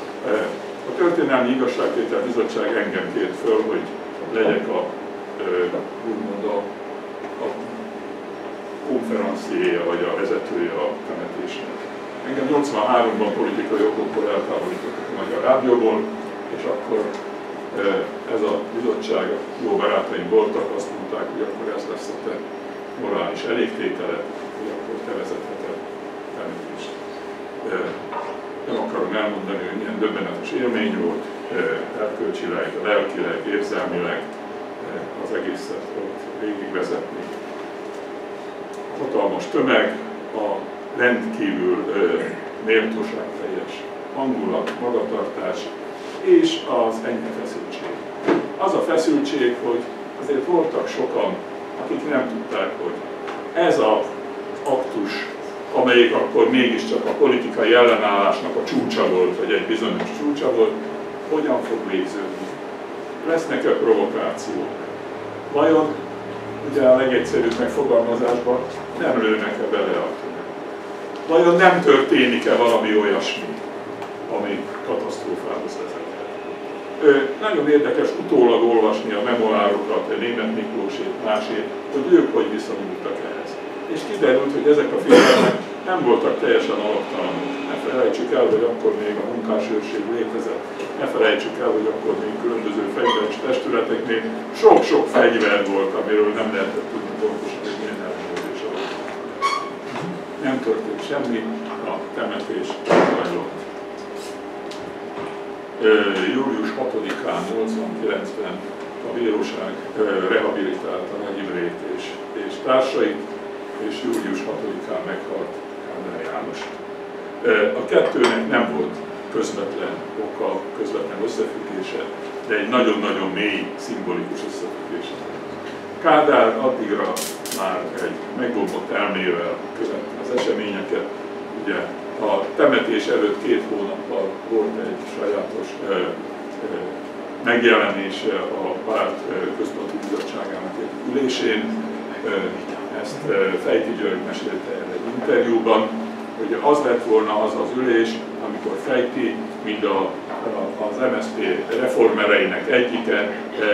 A Történelmi Igazságtétel Bizottság engem kért föl, hogy legyek a, úgymond a, a konferenciéje, vagy a vezetője a temetésnek. Engem nyolcvanháromban politikai okokból eltávolítottak a Magyar Rádióból, és akkor ez a bizottság, jó barátaim voltak, azt mondták, hogy akkor ez lesz a te morális elégtételed, hogy akkor te vezetheted temetést. Nem akarom elmondani, hogy milyen döbbenetes élmény volt, erkölcsileg, lelkileg, érzelmileg az egészet volt végigvezetni. Hatalmas tömeg, a rendkívül méltóságteljes hangulat, magatartás és az enyhe feszültség. Az a feszültség, hogy azért voltak sokan, akik nem tudták, hogy ez az aktus, amelyik akkor mégiscsak a politikai ellenállásnak a csúcsa volt, vagy egy bizonyos csúcsa volt, hogyan fog végződni. Lesznek-e provokációk? Vajon, ugye a legegyszerűbb megfogalmazásban, nem lőnek-e bele a tömeg? Vajon nem történik-e valami olyasmi, ami katasztrófához vezet? Nagyon érdekes utólag olvasni a memoárokat, Németh Miklósét, másét, hogy ők hogy viszonyultak ehhez. És kiderült, hogy ezek a félelmek nem voltak teljesen alaptalanok. Ne felejtsük el, hogy akkor még a munkásőrség létezett. Ne felejtsük el, hogy akkor még különböző fegyveres testületeknél sok-sok fegyver volt, amiről nem lehetett tudni pontosan, hogy milyen ellenőrzés alatt. Nem történt semmi, a temetés zajlott. július hatodikán nyolcvankilencben a bíróság rehabilitálta Nagy Imrét és, és társait, és július hatodikán meghalt Kádár János. A kettőnek nem volt közvetlen oka, közvetlen összefüggése, de egy nagyon-nagyon mély, szimbolikus összefüggése. Kádár addigra már egy megbombott elmével követte az eseményeket. Ugye a temetés előtt két hónappal volt egy sajátos ö, ö, megjelenése a párt központi bizottságának egy ülésén. Ezt Fejti György mesélte el egy interjúban, hogy az lett volna az az ülés, amikor Fejti, mind a, a, az em es zé pé reformereinek egyike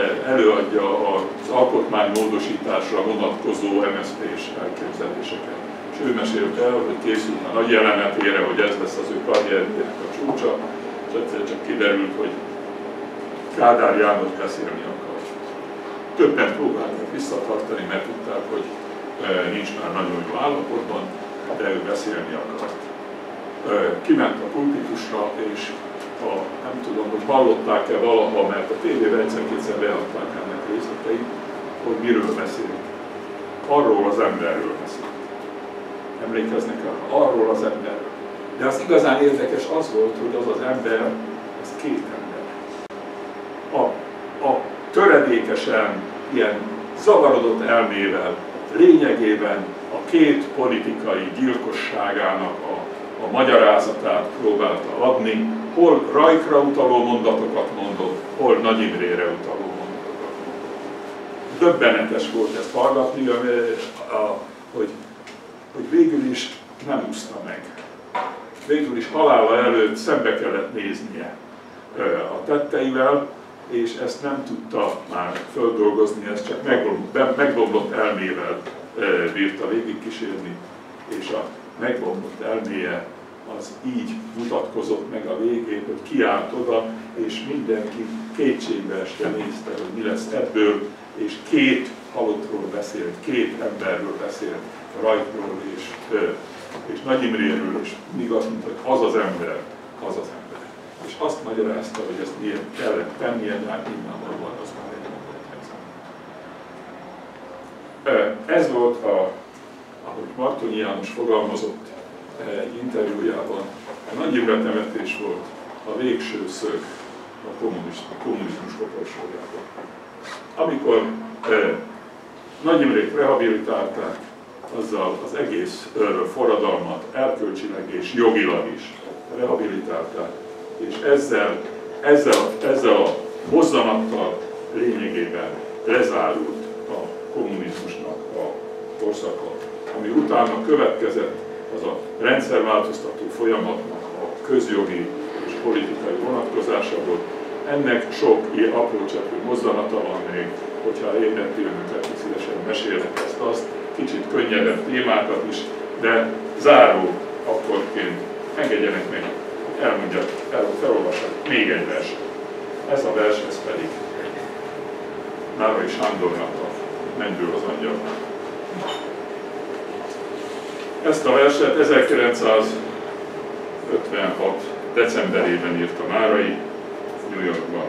előadja az alkotmánymódosításra vonatkozó em es zé pés elképzeléseket. És ő mesélte el, hogy készült a nagy jelenetére, hogy ez lesz az ő karrierjének a csúcsa, és egyszer csak kiderült, hogy Kádár János beszélni akar. Többen próbáltak visszatartani, mert tudták, hogy nincs már nagyon jó állapotban, de ő beszélni akart. Kiment a pulpitusra, és a, nem tudom, hogy hallották-e valaha, mert a tévében egyszer-kétszer leadták ennek részleteit, hogy miről beszélt. Arról az emberről beszélt. Emlékeznek el? Arról az emberről. De az igazán érdekes az volt, hogy az az ember, ez két ember. A, a töredékesen, ilyen zavarodott elmével, lényegében a két politikai gyilkosságának a, a magyarázatát próbálta adni, hol Rajkra utaló mondatokat mondott, hol Nagy Imrére utaló mondatokat mondott. Döbbenetes volt ezt hallgatni, hogy, hogy végül is nem úszta meg. Végül is halála előtt szembe kellett néznie a tetteivel, és ezt nem tudta már földolgozni, ezt csak megbomlott elmével bírta végigkísérni, és a megbomlott elméje az így mutatkozott meg a végén, hogy kiállt oda, és mindenki kétségbe esve nézte, hogy mi lesz ebből, és két halottról beszélt, két emberről beszélt, Rajkról és, és Nagy Imréről, és mindig azt mondta, hogy az az ember, az az ember. És azt magyarázta, hogy ezt miért kellett tennie, de hát nyilvánvalóan az már egy mondott helyzet. Ez volt, a, ahogy Martonyi János fogalmazott egy interjújában, a Nagy Imre temetés volt a végső szög a kommunizmus koporsójában. Amikor eh, Nagy Imrét rehabilitálták, azzal az egész eh, forradalmat erkölcsileg és jogilag is rehabilitálták, és ezzel, ezzel, ezzel a mozzanattal lényegében lezárult a kommunizmusnak a korszaka. Ami utána következett, az a rendszerváltoztató folyamatnak a közjogi és politikai vonatkozása volt. Ennek sok ilyen aprócseprő mozzanata van még, hogyha érdekli önöket, hogy szívesen mesélnek ezt azt, kicsit könnyedebb témákat is, de záró akkorként engedjenek meg, elmondjak, el, felolvasok még egy verset. Ez a vers, ez pedig Nárai Sándornak a Mennyből az angyalnak. Ezt a verset ezerkilencszázötvenhat decemberében írta Nárai, New Yorkban.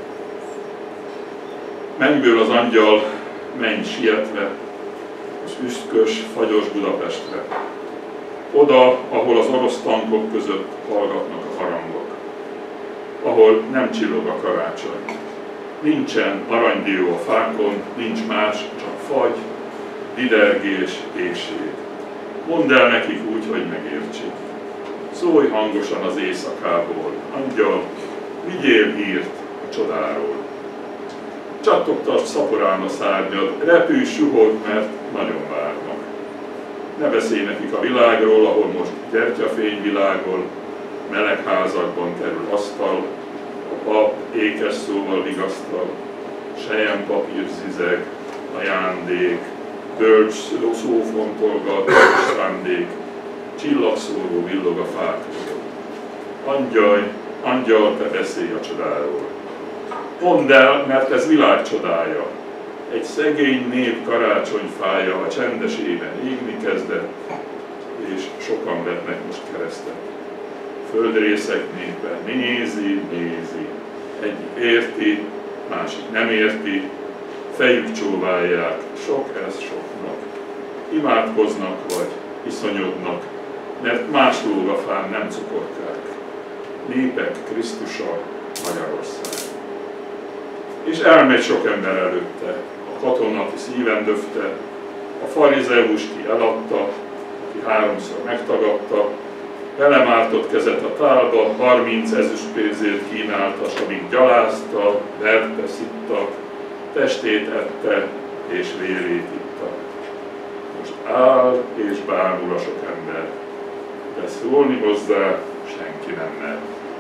Mennyből az angyal, menj sietve, és üszkös, fagyos Budapestre. Oda, ahol az orosz tankok között hallgatnak a harangok. Ahol nem csillog a karácsony. Nincsen aranydió a fákon, nincs más, csak fagy, didergés, éhség. Mondd el nekik úgy, hogy megértsék. Szólj hangosan az éjszakából, angyal, vigyél hírt a csodáról. Csattogtasd szaporán a szárnyad, repülj, suhogd, mert nagyon várnak. Ne beszélj nekik a világról, ahol most gyertyafény világol, meleg házakban kerül asztal, a pap ékes szóval vigasztal, selyempapír zizeg, ajándék, bölcs szó fontolgat, szándék, csillagszóró villog a fákról. Angyal, angyal, te beszélj a csodáról. Mondd el, mert ez világ csodája. Egy szegény nép karácsonyfája a csendes éven égni kezdett, és sokan vetnek most keresztet. Földrészek népe nézi, nézi, érti, másik nem érti, fejük csóválják, sok ez soknak. Imádkoznak vagy iszonyodnak, mert más lógafán nem cukorkák. Népek Krisztusa, Magyarország. És elmegy sok ember előtte, a katona, aki szíven döfte, a farizeus, ki eladta, aki háromszor megtagadta, belemártott kezet a tálba, harminc ezüstpénzért kínálta, s amíg gyalázta, verte, szitta, testét ette, és vérét itta. Most áll és bámul a sok ember, de szólni hozzá senki nem mer.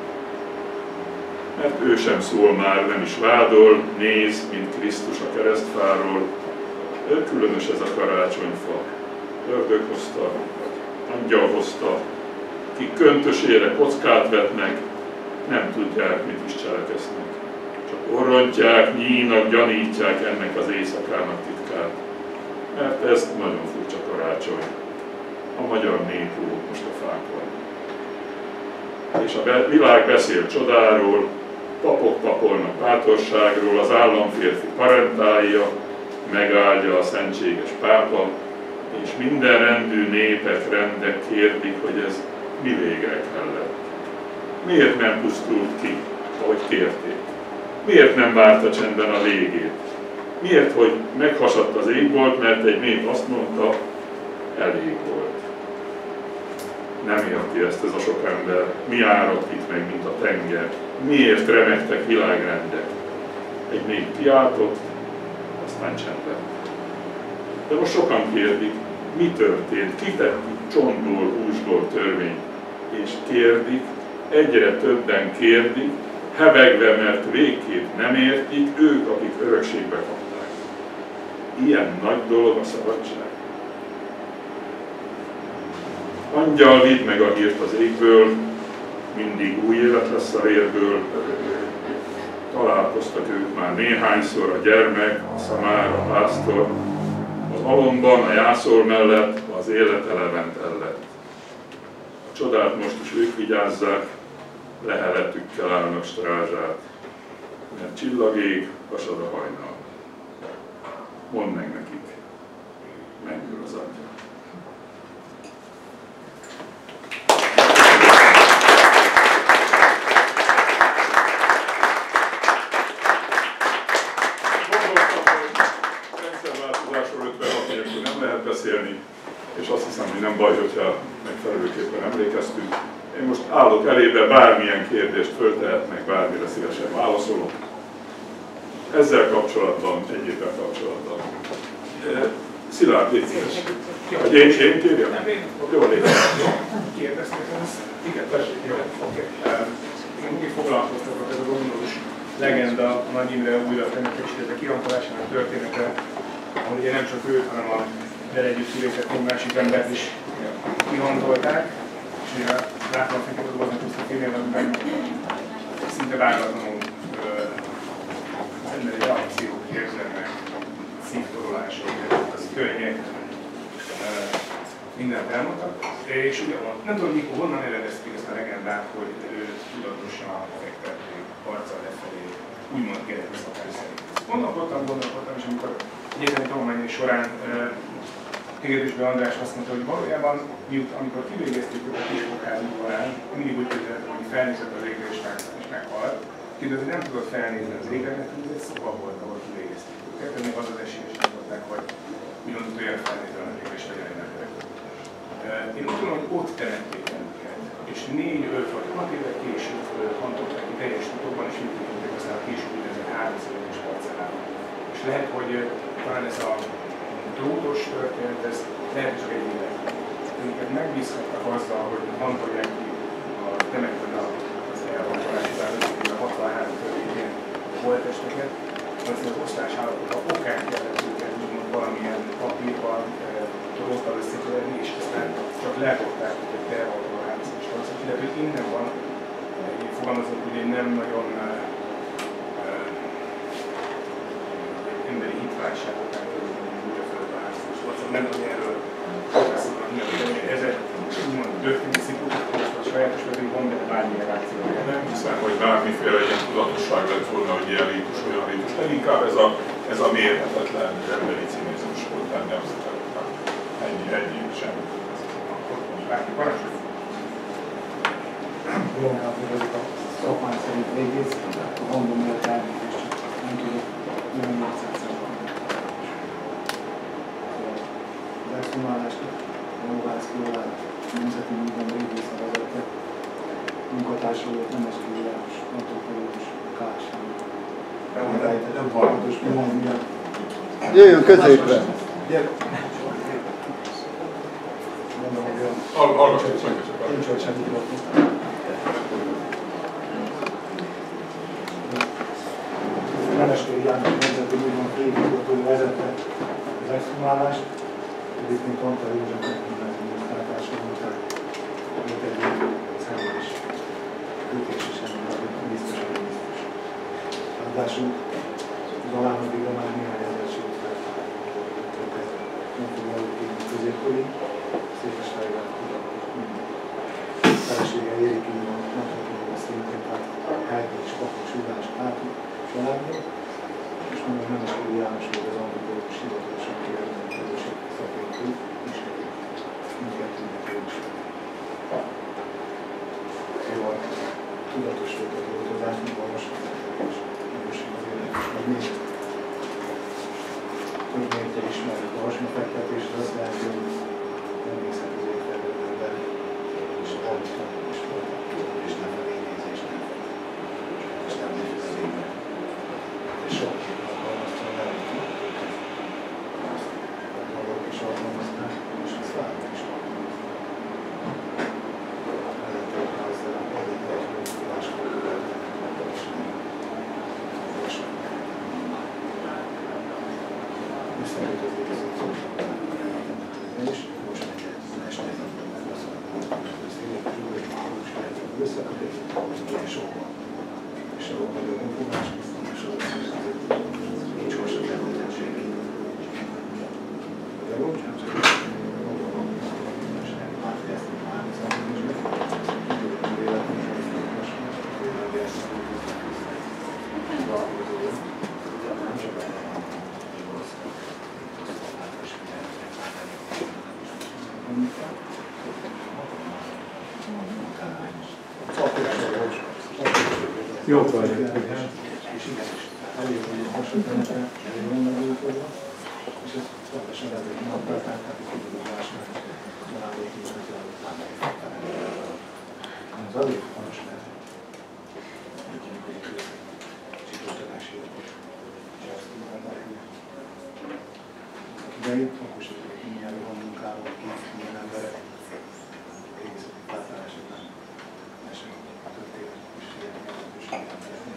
Mert ő sem szól már, nem is vádol, néz, mint Krisztus a keresztfáról. Ő különös ez a karácsonyfa. Ördög hozta, vagy angyal hozta, akik köntösére kockát vetnek, nem tudják, mit is cselekeznek. Csak orrontják, nyínak, gyanítják ennek az éjszakának titkát. Mert ez nagyon furcsa karácsony. A magyar nép lóg most a fákon. És a világ beszél csodáról, papok papolnak bátorságról, az államférfi parentája, megáldja a szentséges pápa, és minden rendű népek, rendek kérdik, hogy ez mi végre kellett. Miért nem pusztult ki, ahogy kérték? Miért nem várta csendben a végét? Miért, hogy meghasadt az égbolt, mert egy nép azt mondta, elég volt. Nem érti ezt ez a sok ember. Mi áradt itt meg, mint a tenger? Miért remektek világrendek? Egy nép kiáltott, aztán csend lett. De most sokan kérdik, mi történt? Kitettük csontból, húsból törvényt? És kérdik, egyre többen kérdik, hebegve, mert végképp nem értik, ők, akik örökségbe kapták. Ilyen nagy dolog a szabadság. Angyal, vidd meg a hírt az égből, mindig új élet lesz a vérből. Találkoztak ők már néhányszor, a gyermek, a szamár, a pásztor, az alomban, a jászol mellett, az élet elevent ellett. A csodát most is ők vigyázzák, leheletükkel állnak strázsát, mert csillagég, vasad a hajnal. Mondd meg nekik, mennyül az angyal. Beszélni, és azt hiszem, hogy nem baj, hogyha megfelelőképpen emlékeztünk. Én most állok elébe, bármilyen kérdést föltehetnek, bármire szívesen válaszolok. Ezzel kapcsolatban, egyébben kapcsolatban. Szilárd, légy szíves. Hogy én, én kérjem? Nem, én. Jó, légy. Kérdezték ezt? Igen, tessék, jó, oké. Én mindig foglalkoztatok ez a romulus legenda, a Nagy Imre újra fenyegetésére kihangolásának története, ahol ugye nem csak őt, hanem a vele együtt szülészet még másik embert is kihangolták, és ugye láttam a fenyegető dolgoznak ezt a filmben, amiben szinte vágatlanul az emberi reakciók, érzelmek, szívtorolások, az könnyek, mindent elmondtak, és ugye nem tudom, mikor honnan eredezték ezt a legendát, hogy ő tudatosan fektették arccal lefelé, úgymond kerekű szakás szerint. Gondolkodtam, gondolkodtam, és amikor egyetemi tanulmányai során Tegedősbe András azt mondta, hogy valójában, miután, amikor kivégezték őt a kisfokházi során, mindig úgy képzelt, hogy felnézett az égre és, meg, és meghalt. Kérdez, hogy nem tudott felnézni az égre, mert ez egy szoba volt, ahol kivégezték őket, még az az esélyes nem volták, hogy ugyan tudja felnézni az égre és legyen egy ember. Én úgy tudom, hogy ott temették el őket, és négy öt vagy hat évek később hantották ki teljes titokban, és úgy tudták aztán a később úgynevezett háromszöveges parcellában. És lehet, hogy talán ez a drótos történet, ez lehet csak egy élet. Őket megbízhattak azzal, hogy hantolják ki a temetőn az elhantolás után a hatvanhárom törvényén holttesteket, azért az osztás állapota okán kellett őket úgymond valamilyen papírban, dróttal összekövetni, és aztán csak lerakták, hogy egy tervatól a háromszor parcell. Tehát, hogy innen van, én fogalmazok, hogy egy nem nagyon emberi hitválság után újra föld a háromszor parcell. Nem tudom, erről ez egy úgymond történeti sziklukat, a sajátos pedig van, de bármilyen reakció legyen. nem hiszem, hogy bármiféle ilyen tudatosság lett volna, hogy ilyen rítus, olyan rítus. Nem inkább ez a, ez a mérhetetlen emberi cinizmus volt benne az területen. Ennyi, ennyi, semmi. Bárki parancsolja? Jól elfogadik a szakmán szerint végész, a hangom miatt elnézést csak nem tudok nagyon nyolcszázszerűen. Az exhumálást a Lovászki Olát Nemzeti Múzeum régészen vezette, munkatársa volt Nemesi János, antropológus, Kásán. Nem hallgatos, minden miatt. Jöjjön középre! Mondom, hogy olyan. Hallgassuk, mondja csak. Nincs ott semmi tudok. Nemeskéri János Nemzeti Múzeum főigazgatója vezette az exhumálást, egyébként Antal Józsefnek mindenki munkáltása voltak, mint egy szenvedés kötés is említett, biztos, hogy biztos. Ráadásul Galán addigra már néhány ezerség feltállítottak, nem fogja előkérni középkori, Székesfehérvár tudatos minden. Felesége Érik Ildon, antropológus szintén, tehát Helyt és Papos Judás Átul családban, és mondom, Nemeskéri János volt az antropológus hivatalosan kirendelkedős szakértő, és mindkettőnek jó is. Szóval tudatos volt a dolgozás, mint valóságban, és nagyon az érdekes, hogy még több mértékben ismerjük a hasonfektetés, az azt jelenti, hogy nem nézhet az évfelelőben, és aludtam, és voltak, és nem a végézés, nem és nem néz az évben. És sok alkalmaztam el, maguk is alkalmazták, és azt várom is alkalmazták. Lehetett ezzel a egyetlen, hogy máskor követnek, és nem olvasnak. Viszont az igazat szoktak és most megy este azt mondom, hogy szépen tudod, hogy összekötés, ilyen sok van. És ahol nagyon önfogás, és ahol nincs most a területesség. De jó, csak csak gondolom, és nem átjáztam már az említésben. Tudom, hogy véletlenül most most hogy ezt a dolgozója. Nem csak benne van, hogy rossz. Jó vagy. És igenis, elég, hogy a hasonlókra, elég van megújtódva, és ez pontosan ezért mondták, tehát a kidolgozásnak talán még így, hogy az azért fontos, mert mondjuk egy csikótatási jogos, és azt mondták, hogy idejött, akkor sem tudok mindjárt van munkáról, két milyen emberek, régészeti feltárásoknál esek történet, és ilyen jelentőséget szeretnék.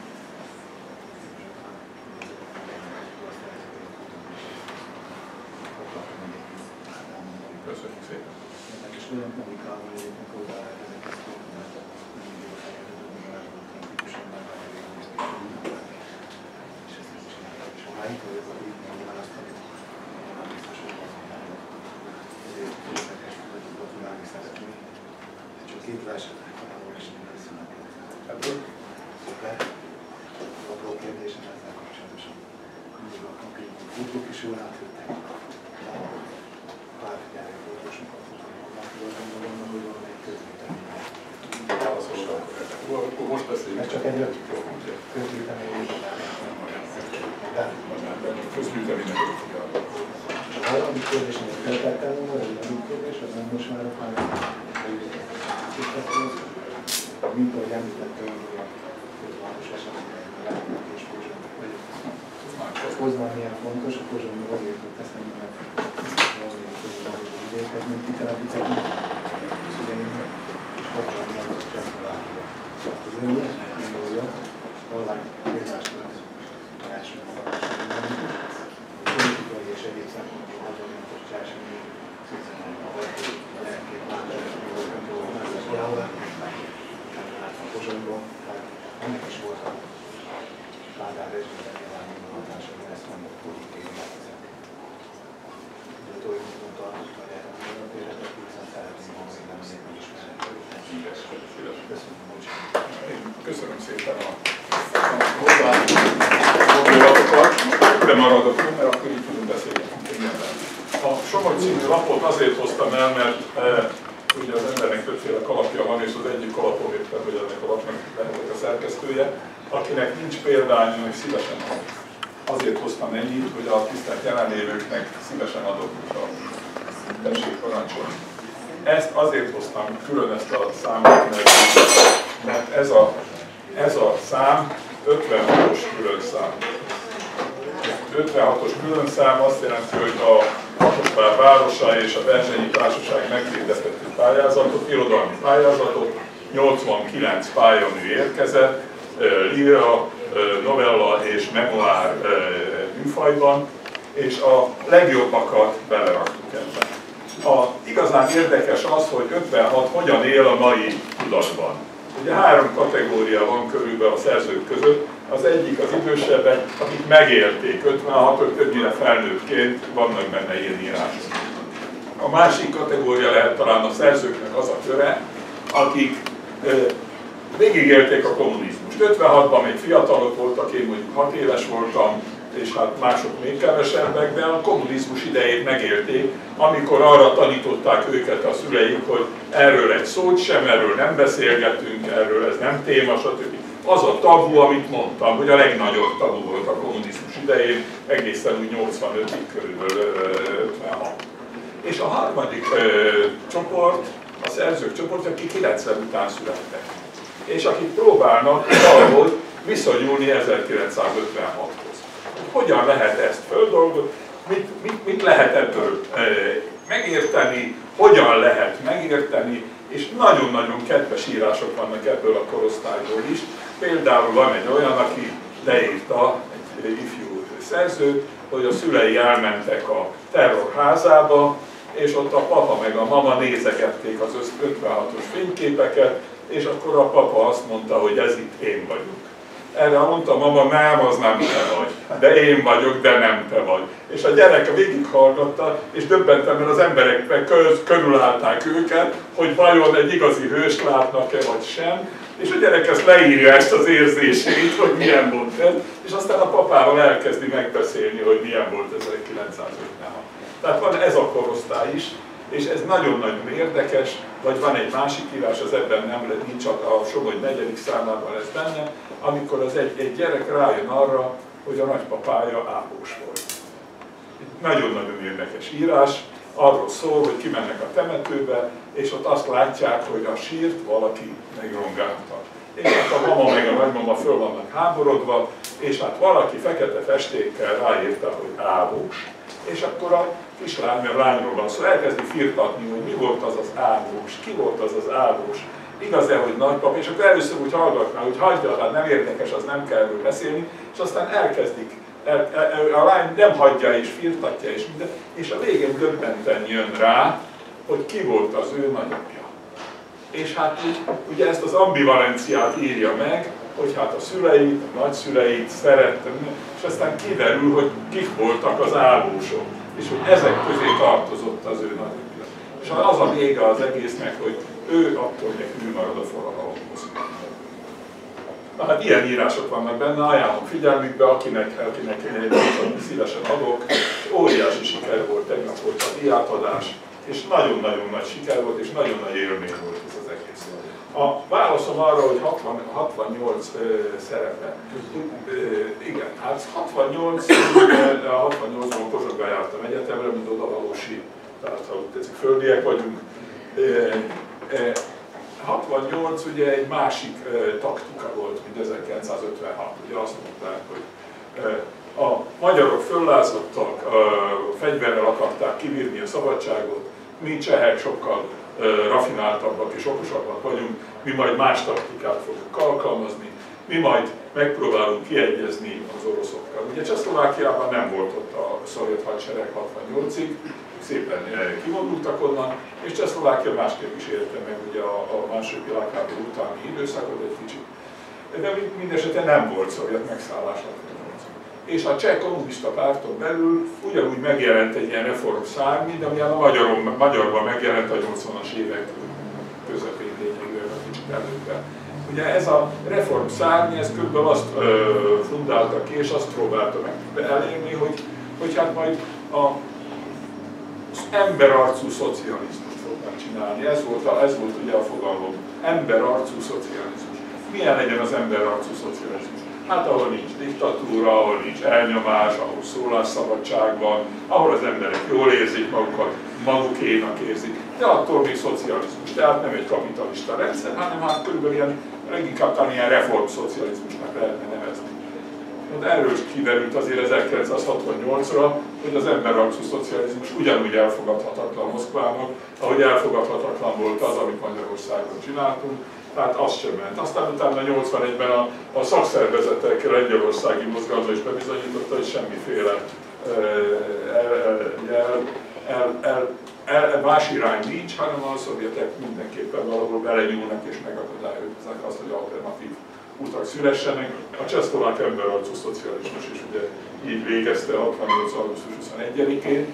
Köszönjük szépen. És olyan publikálva egyébként hozzá lehet ezeket szólni, mert mindig a fejlődő, hogy már volt ilyen típusan már már végignézték, hogy minden és ezt nem csinálták. És ha már itt vagy ez a így nem választani, nem biztos, hogy az nem volt. Ezért érdekes, hogy gratulálni szeretni. Csak két verset talán olvasni készülnek. Ebből? Szuper. Apró kérdésem ezzel kapcsolatosan. Mindig a kampányok futók is jól átjöttek. Pár gyerek fotósokat fognak magnak, gondolom, hogy valamelyik közvétemény. Válaszoltam. Akkor most beszéljünk. Ez csak egy rövid közvétemény. Közgyűjteménynek ötletjárva. És ha valami kérdés, amit feltettem volna, egy rövid kérdés, az nem most már a pályán. Mint ahogy említettem, hogy a közváros esetében lehetnek és Pozsonyban vagyok. Pozsony milyen fontos, a Pozsonyban azért jutott eszembe, mert valami közváros az idéket, mint kitelepítetni, és ugye én is Pozsony milyen az csendben látva. Az önje, gondolja, valami kérdésre az első magasságban. Politikai és egyéb szempontból nagyon fontos csásány, a hajtó, a lelkét, látás, a Pozsonyban, tehát ennek is volt a Kádár rezsimben nyilvánuló hatása, hogy ezt mondjuk politikai megfizetni. De a Tói-Módon tartott a lehetőséget, hiszen szeretném, hogy nem szépen ismerek. Köszönöm, bocsánat. Köszönöm szépen a hozzászólatokat, de maradok, mert akkor így tudunk beszélgetni mindenben. A Somogy című lapot azért hoztam el, mert e, ugye az embernek többféle kalapja van, és az egyik kalapon éppen, hogy ennek a lapnak lehetek a szerkesztője, akinek nincs példányon, hogy szívesen adok. Azért hoztam ennyit, hogy a tisztelt jelenlévőknek szívesen adok, a tessék parancsolni. Ezt azért hoztam külön ezt a számot, mert, mert ez, a, ez a szám ötvenhatos különszám. ötvenhatos különszám azt jelenti, hogy a Kaposvár városa és a Berzsenyi Társaság meghirdetett pályázatot, irodalmi pályázatot, nyolcvankilenc pályamű érkezett, líra, novella és memoár műfajban, és a legjobbakat beleraktuk ebben. A igazán érdekes az, hogy ötvenhat hogyan él a mai tudatban. Ugye három kategória van körülbelül a szerzők között. Az egyik az idősebbek, akik megélték ötvenhatot, többnyire felnőttként, vannak benne ilyen írások. A másik kategória lehet talán a szerzőknek az a köre, akik e, végigélték a kommunizmust. ötvenhatban még fiatalok voltak, én mondjuk hat éves voltam, és hát mások még kevesebbek, de a kommunizmus idejét megélték, amikor arra tanították őket a szüleik, hogy erről egy szót sem, erről nem beszélgetünk, erről ez nem téma, stb. Az a tabu, amit mondtam, hogy a legnagyobb tabu volt a kommunizmus idején, egészen úgy nyolcvanötig körülbelül ötvenhat. És a harmadik ö, csoport, a szerzők csoport, akik kilencven után születtek. És akik próbálnak valahogy viszonyulni ezerkilencszázötvenhathoz. Hogyan lehet ezt földolgozni, mit, mit, mit lehet ebből e, megérteni, hogyan lehet megérteni, és nagyon-nagyon kedves írások vannak ebből a korosztályból is. Például van egy olyan, aki leírta, egy ifjú szerző, hogy a szülei elmentek a terrorházába, és ott a papa meg a mama nézegették az ötvenhatos fényképeket, és akkor a papa azt mondta, hogy ez itt én vagyok. Erre mondta a mama, nem, az nem te vagy, de én vagyok, de nem te vagy. És a gyerek végighallgatta, és döbbenten, mert az emberek köz, körülállták őket, hogy vajon egy igazi hőst látnak-e, vagy sem. És a gyerek ezt leírja, ezt az érzését, hogy milyen volt ez, és aztán a papával elkezdi megbeszélni, hogy milyen volt ezerkilencszázötvenhat. Tehát van ez a korosztály is, és ez nagyon-nagyon érdekes, vagy van egy másik írás, az ebben nem nincs, csak a Somogy negyedik számában lesz benne, amikor az egy, egy gyerek rájön arra, hogy a nagypapája ápós volt. Nagyon-nagyon érdekes írás, arról szól, hogy kimennek a temetőbe, és ott azt látják, hogy a sírt valaki megrongálta. És hát a mama meg a nagymama föl vannak háborodva, és hát valaki fekete festékkel ráírta, hogy ávós. És akkor a kislány, mert lányról van szó, szóval elkezdi firtatni, hogy mi volt az az ávós, ki volt az az ávós, igaz-e, hogy nagypapa, és akkor először úgy hallgatná, hogy hagyja, hát nem érdekes, az nem kell erről beszélni, és aztán elkezdik, el, el, a lány nem hagyja és firtatja és minden, és a végén döbbenten jön rá, hogy ki volt az ő nagyapja. És hát úgy, ugye ezt az ambivalenciát írja meg, hogy hát a szüleit, a nagyszüleit szerettem, és aztán kiderül, hogy kik voltak az ávósok, és hogy ezek közé tartozott az ő nagyapja. És az a vége az egésznek, hogy ő attól még ő marad a forradalomhoz. Na hát ilyen írások vannak benne, ajánlom figyelmükbe, akinek, akinek én szívesen adok. Óriási siker volt, tegnap volt a díjátadás, és nagyon-nagyon nagy siker volt, és nagyon nagy élmény volt ez az egész. A válaszom arra, hogy hatvan, hatvannyolc uh, szerepe. Uh, igen, hát hatvannyolc, uh, hatvannyolcban Pozsonyban jártam egyetemre, mint odavalósi, tehát ha úgy tetszik, földiek vagyunk. Uh, uh, hatvannyolc ugye egy másik uh, taktika volt, mint ezerkilencszázötvenhat. Ugye azt mondták, hogy uh, a magyarok föllázadtak, uh, fegyverrel akarták kivírni a szabadságot, mi csehek sokkal uh, rafináltabbak és okosabbak vagyunk, mi majd más taktikát fogunk alkalmazni, mi majd megpróbálunk kiegyezni az oroszokkal. Ugye Csehszlovákiában nem volt ott a szovjet hadsereg hatvannyolcig, szépen kivonultak onnan, és Csehszlovákia másképp is élte meg ugye a, a második világháború utáni időszakot egy kicsit. De mindesetre nem volt szovjet megszállás hatvannyolcig. És a cseh kommunista párton belül ugyanúgy megjelent egy ilyen reformszár, mint amilyen a Magyaron, Magyarban megjelent a nyolcvanas évek közepén lényegében, kicsit előtte. Ugye ez a reformszárny, ez körülbelül azt ö, fundálta ki, és azt próbálta meg elérni, hogy, hogy hát majd a, az emberarcú szocializmust fognak csinálni. Ez volt, a, ez volt ugye a fogalom. Emberarcú szocializmus. Milyen legyen az emberarcú szocializmus? Hát ahol nincs diktatúra, ahol nincs elnyomás, ahol szólásszabadság van, ahol az emberek jól érzik magukat, magukénak érzik, de attól még szocializmus. Tehát nem egy kapitalista rendszer, hanem hát körülbelül ilyen, leginkább talán ilyen reformszocializmusnak lehetne nevezni. De erről is kiderült azért ezerkilencszázhatvannyolcra, hogy az emberarcú szocializmus ugyanúgy elfogadhatatlan Moszkvának, ahogy elfogadhatatlan volt az, amit Magyarországon csináltunk. Tehát az sem ment. Aztán utána nyolcvanegyben a, a szakszervezetek lengyelországi mozgalma is bebizonyította, hogy semmiféle el, el, el, el, más irány nincs, hanem a szovjetek mindenképpen valahol belenyúlnak és megakadályozzák azt, hogy alternatív utak szülessenek. A csehszlovák emberarcú szocializmus is ugye így végezte hatvannyolc augusztus huszonegyedikén.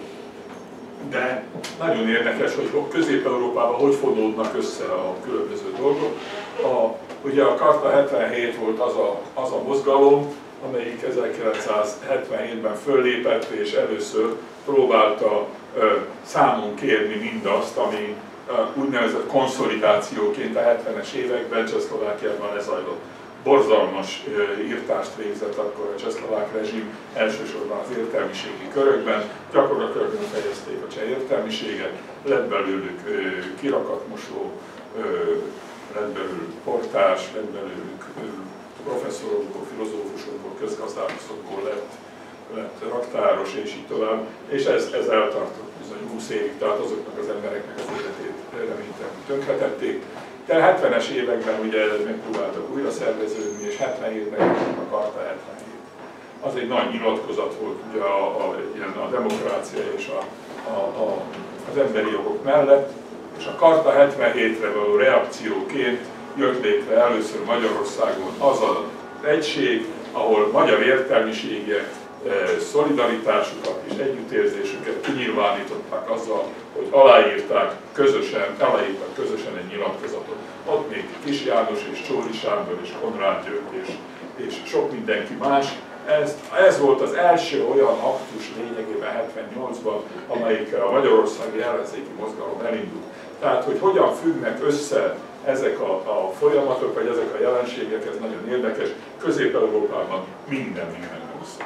De nagyon érdekes, hogy Közép-Európában hogy fonódnak össze a különböző dolgok. A, ugye a Karta hetvenhét volt az a, az a mozgalom, amelyik ezerkilencszázhetvenhétben föllépett és először próbálta ö, számon kérni mindazt, ami ö, úgynevezett konszolidációként a hetvenes években Csehszlovákiában lezajlott. Borzalmas ö, írtást végzett akkor a csehszlovák rezsim, elsősorban az értelmiségi körökben, gyakorlatilag fejezték a cseh értelmiséget, lett belőlük ö, kirakatmosó, ö, lett belőlük portás, lett belőlük ö, professzorokból, filozófusokból, közgazdászokból lett, lett raktáros, és így tovább. És ez, ez eltartott bizony húsz évig, tehát azoknak az embereknek az életét reménytelen tönkretették. De a hetvenes években ugye megpróbáltak újra szerveződni, és hetvenhétben a Karta hetvenhét. Az egy nagy nyilatkozat volt ugye a, a, a demokrácia és a, a, a, az emberi jogok mellett, és a Karta hetvenhétre való reakcióként jött létre először Magyarországon az az egység, ahol magyar értelmiségiek szolidaritásukat és együttérzésüket kinyilvánították azzal, hogy aláírták közösen, aláírtak közösen egy nyilatkozatot. Ott még Kis János és Csóri Sándor és Konrád György és, és sok mindenki más. Ez, ez volt az első olyan aktus lényegében hetvennyolcban, amelyikkel a magyarországi ellenzéki mozgalom elindult. Tehát, hogy hogyan függnek össze ezek a, a folyamatok, vagy ezek a jelenségek, ez nagyon érdekes. Közép-Európában minden minden össze.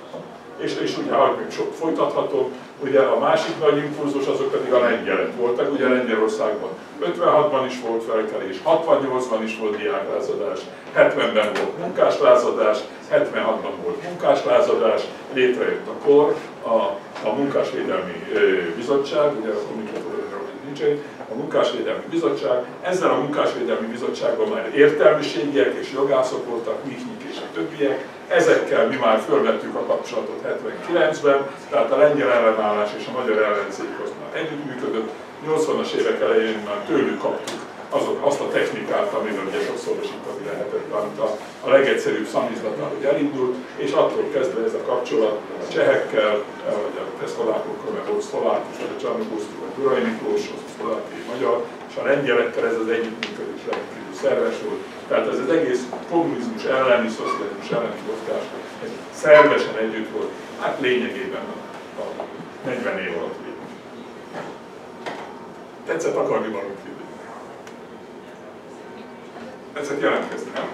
És, és ugye, ahogy még sok folytathatom, ugye a másik nagy impulzus azok pedig a lengyelek voltak. Ugye Lengyelországban ötvenhatban is volt felkelés, hatvannyolcban is volt diáklázadás, hetvenben volt munkáslázadás, hetvenhatban volt munkáslázadás, létrejött a kor, a, a Munkásvédelmi Bizottság, ugye a Kommunikatúra nincs egy, a Munkásvédelmi Bizottság. Ezzel a Munkásvédelmi Bizottságban már értelmiségiek és jogászok voltak, Michnyik és a többiek. Ezekkel mi már fölvettük a kapcsolatot hetvenkilencben, tehát a lengyel ellenállás és a magyar ellenzék az már együttműködött. nyolcvanas évek elején már tőlük kaptuk azok, azt a technikát, amivel ugye sokszorosítani lehetett, amit a, a legegyszerűbb szamizdatnál, hogy elindult, és attól kezdve ez a kapcsolat a csehekkel, vagy a szlovákokkal, mert volt szlovákus, vagy a Csarnogószki, vagy Durai Miklós, az a szlovákiai magyar, és a lengyelekkel ez az együttműködés rendkívül szerves volt. Tehát ez az egész kommunizmus elleni, szocializmus elleni mozgás, ez szervesen együtt volt, hát lényegében a, a negyven év alatt végül. Tetszett akarni valók idő. Tetszett jelentkezni, nem?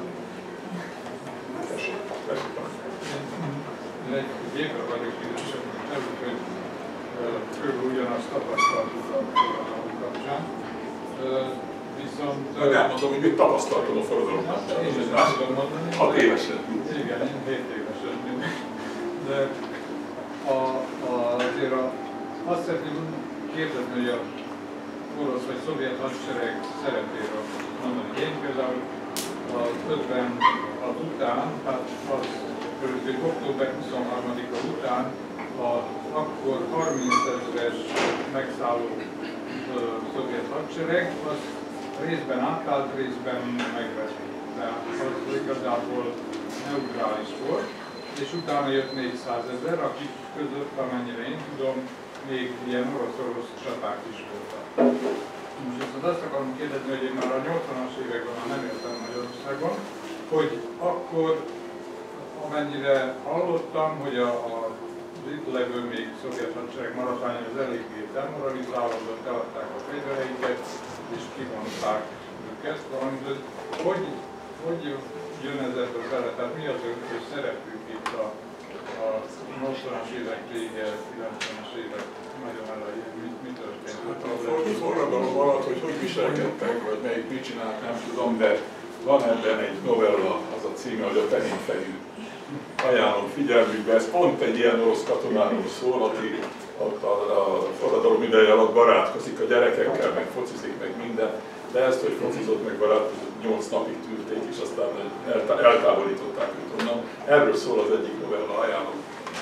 Tessék, tessék. Egy évre vagyok idősebb, nem úgy, hogy körül ugyanazt tapasztaltuk a kapcsán. Viszont... Majd elmondom, hogy mit tapasztaltad a forradalomban. Én is azt tudom mondani. Hat évesen. Igen, én hét évesen. De a, a, azért a, azt szeretném kérdezni, hogy a orosz vagy szovjet hadsereg szerepéről mondani. Én például az ötvenhat után, hát az körülbelül október huszonharmadika után az akkor harmincezres megszálló ö, szovjet hadsereg, az részben átállt, részben megvett. Tehát az igazából neutrális volt, és utána jött négyszázezer, akik között, amennyire én tudom, még ilyen orosz-orosz csaták is voltak. Viszont azt akarom kérdezni, hogy én már a nyolcvanas években már nem éltem Magyarországon, hogy akkor, amennyire hallottam, hogy a, a az itt levő még szovjet hadsereg maradványai az eléggé demoralizálódott, eladták a fegyvereiket és kivonták őket, valamint hogy, hogy jön ez ebből bele, tehát mi az ő szerepük itt a, a nyolcvanas évek vége, kilencvenes évek nagyon elején, mi, mi történt? A forradalom alatt, hogy hogy viselkedtek, vagy melyik mit csinált, nem tudom, de van ebben egy novella, az a címe, hogy a Peningfejű. Ajánlom figyelmükbe, ez pont egy ilyen orosz katonáról szól, aki ott a, a forradalom ideje alatt barátkozik a gyerekekkel, meg focizik, meg minden, de ezt, hogy focizott, meg barátkozott, nyolc napig tűrték, és aztán eltávolították őt onnan. Erről szól az egyik novella, ajánlom.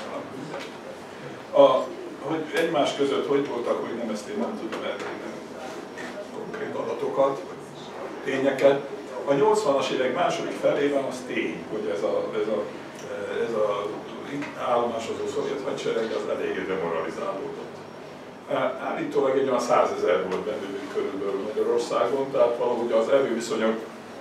A, hogy egymás között hogy voltak, hogy nem, ezt én nem tudom elérni konkrét adatokat, tényeket. A nyolcvanas évek második felében az tény, hogy ez a, ez a, ez a állomásozó szovjet hadsereg az eléggé demoralizálódott. Állítólag egy olyan százezer volt bennük körülbelül Magyarországon, tehát valahogy az erőviszonyok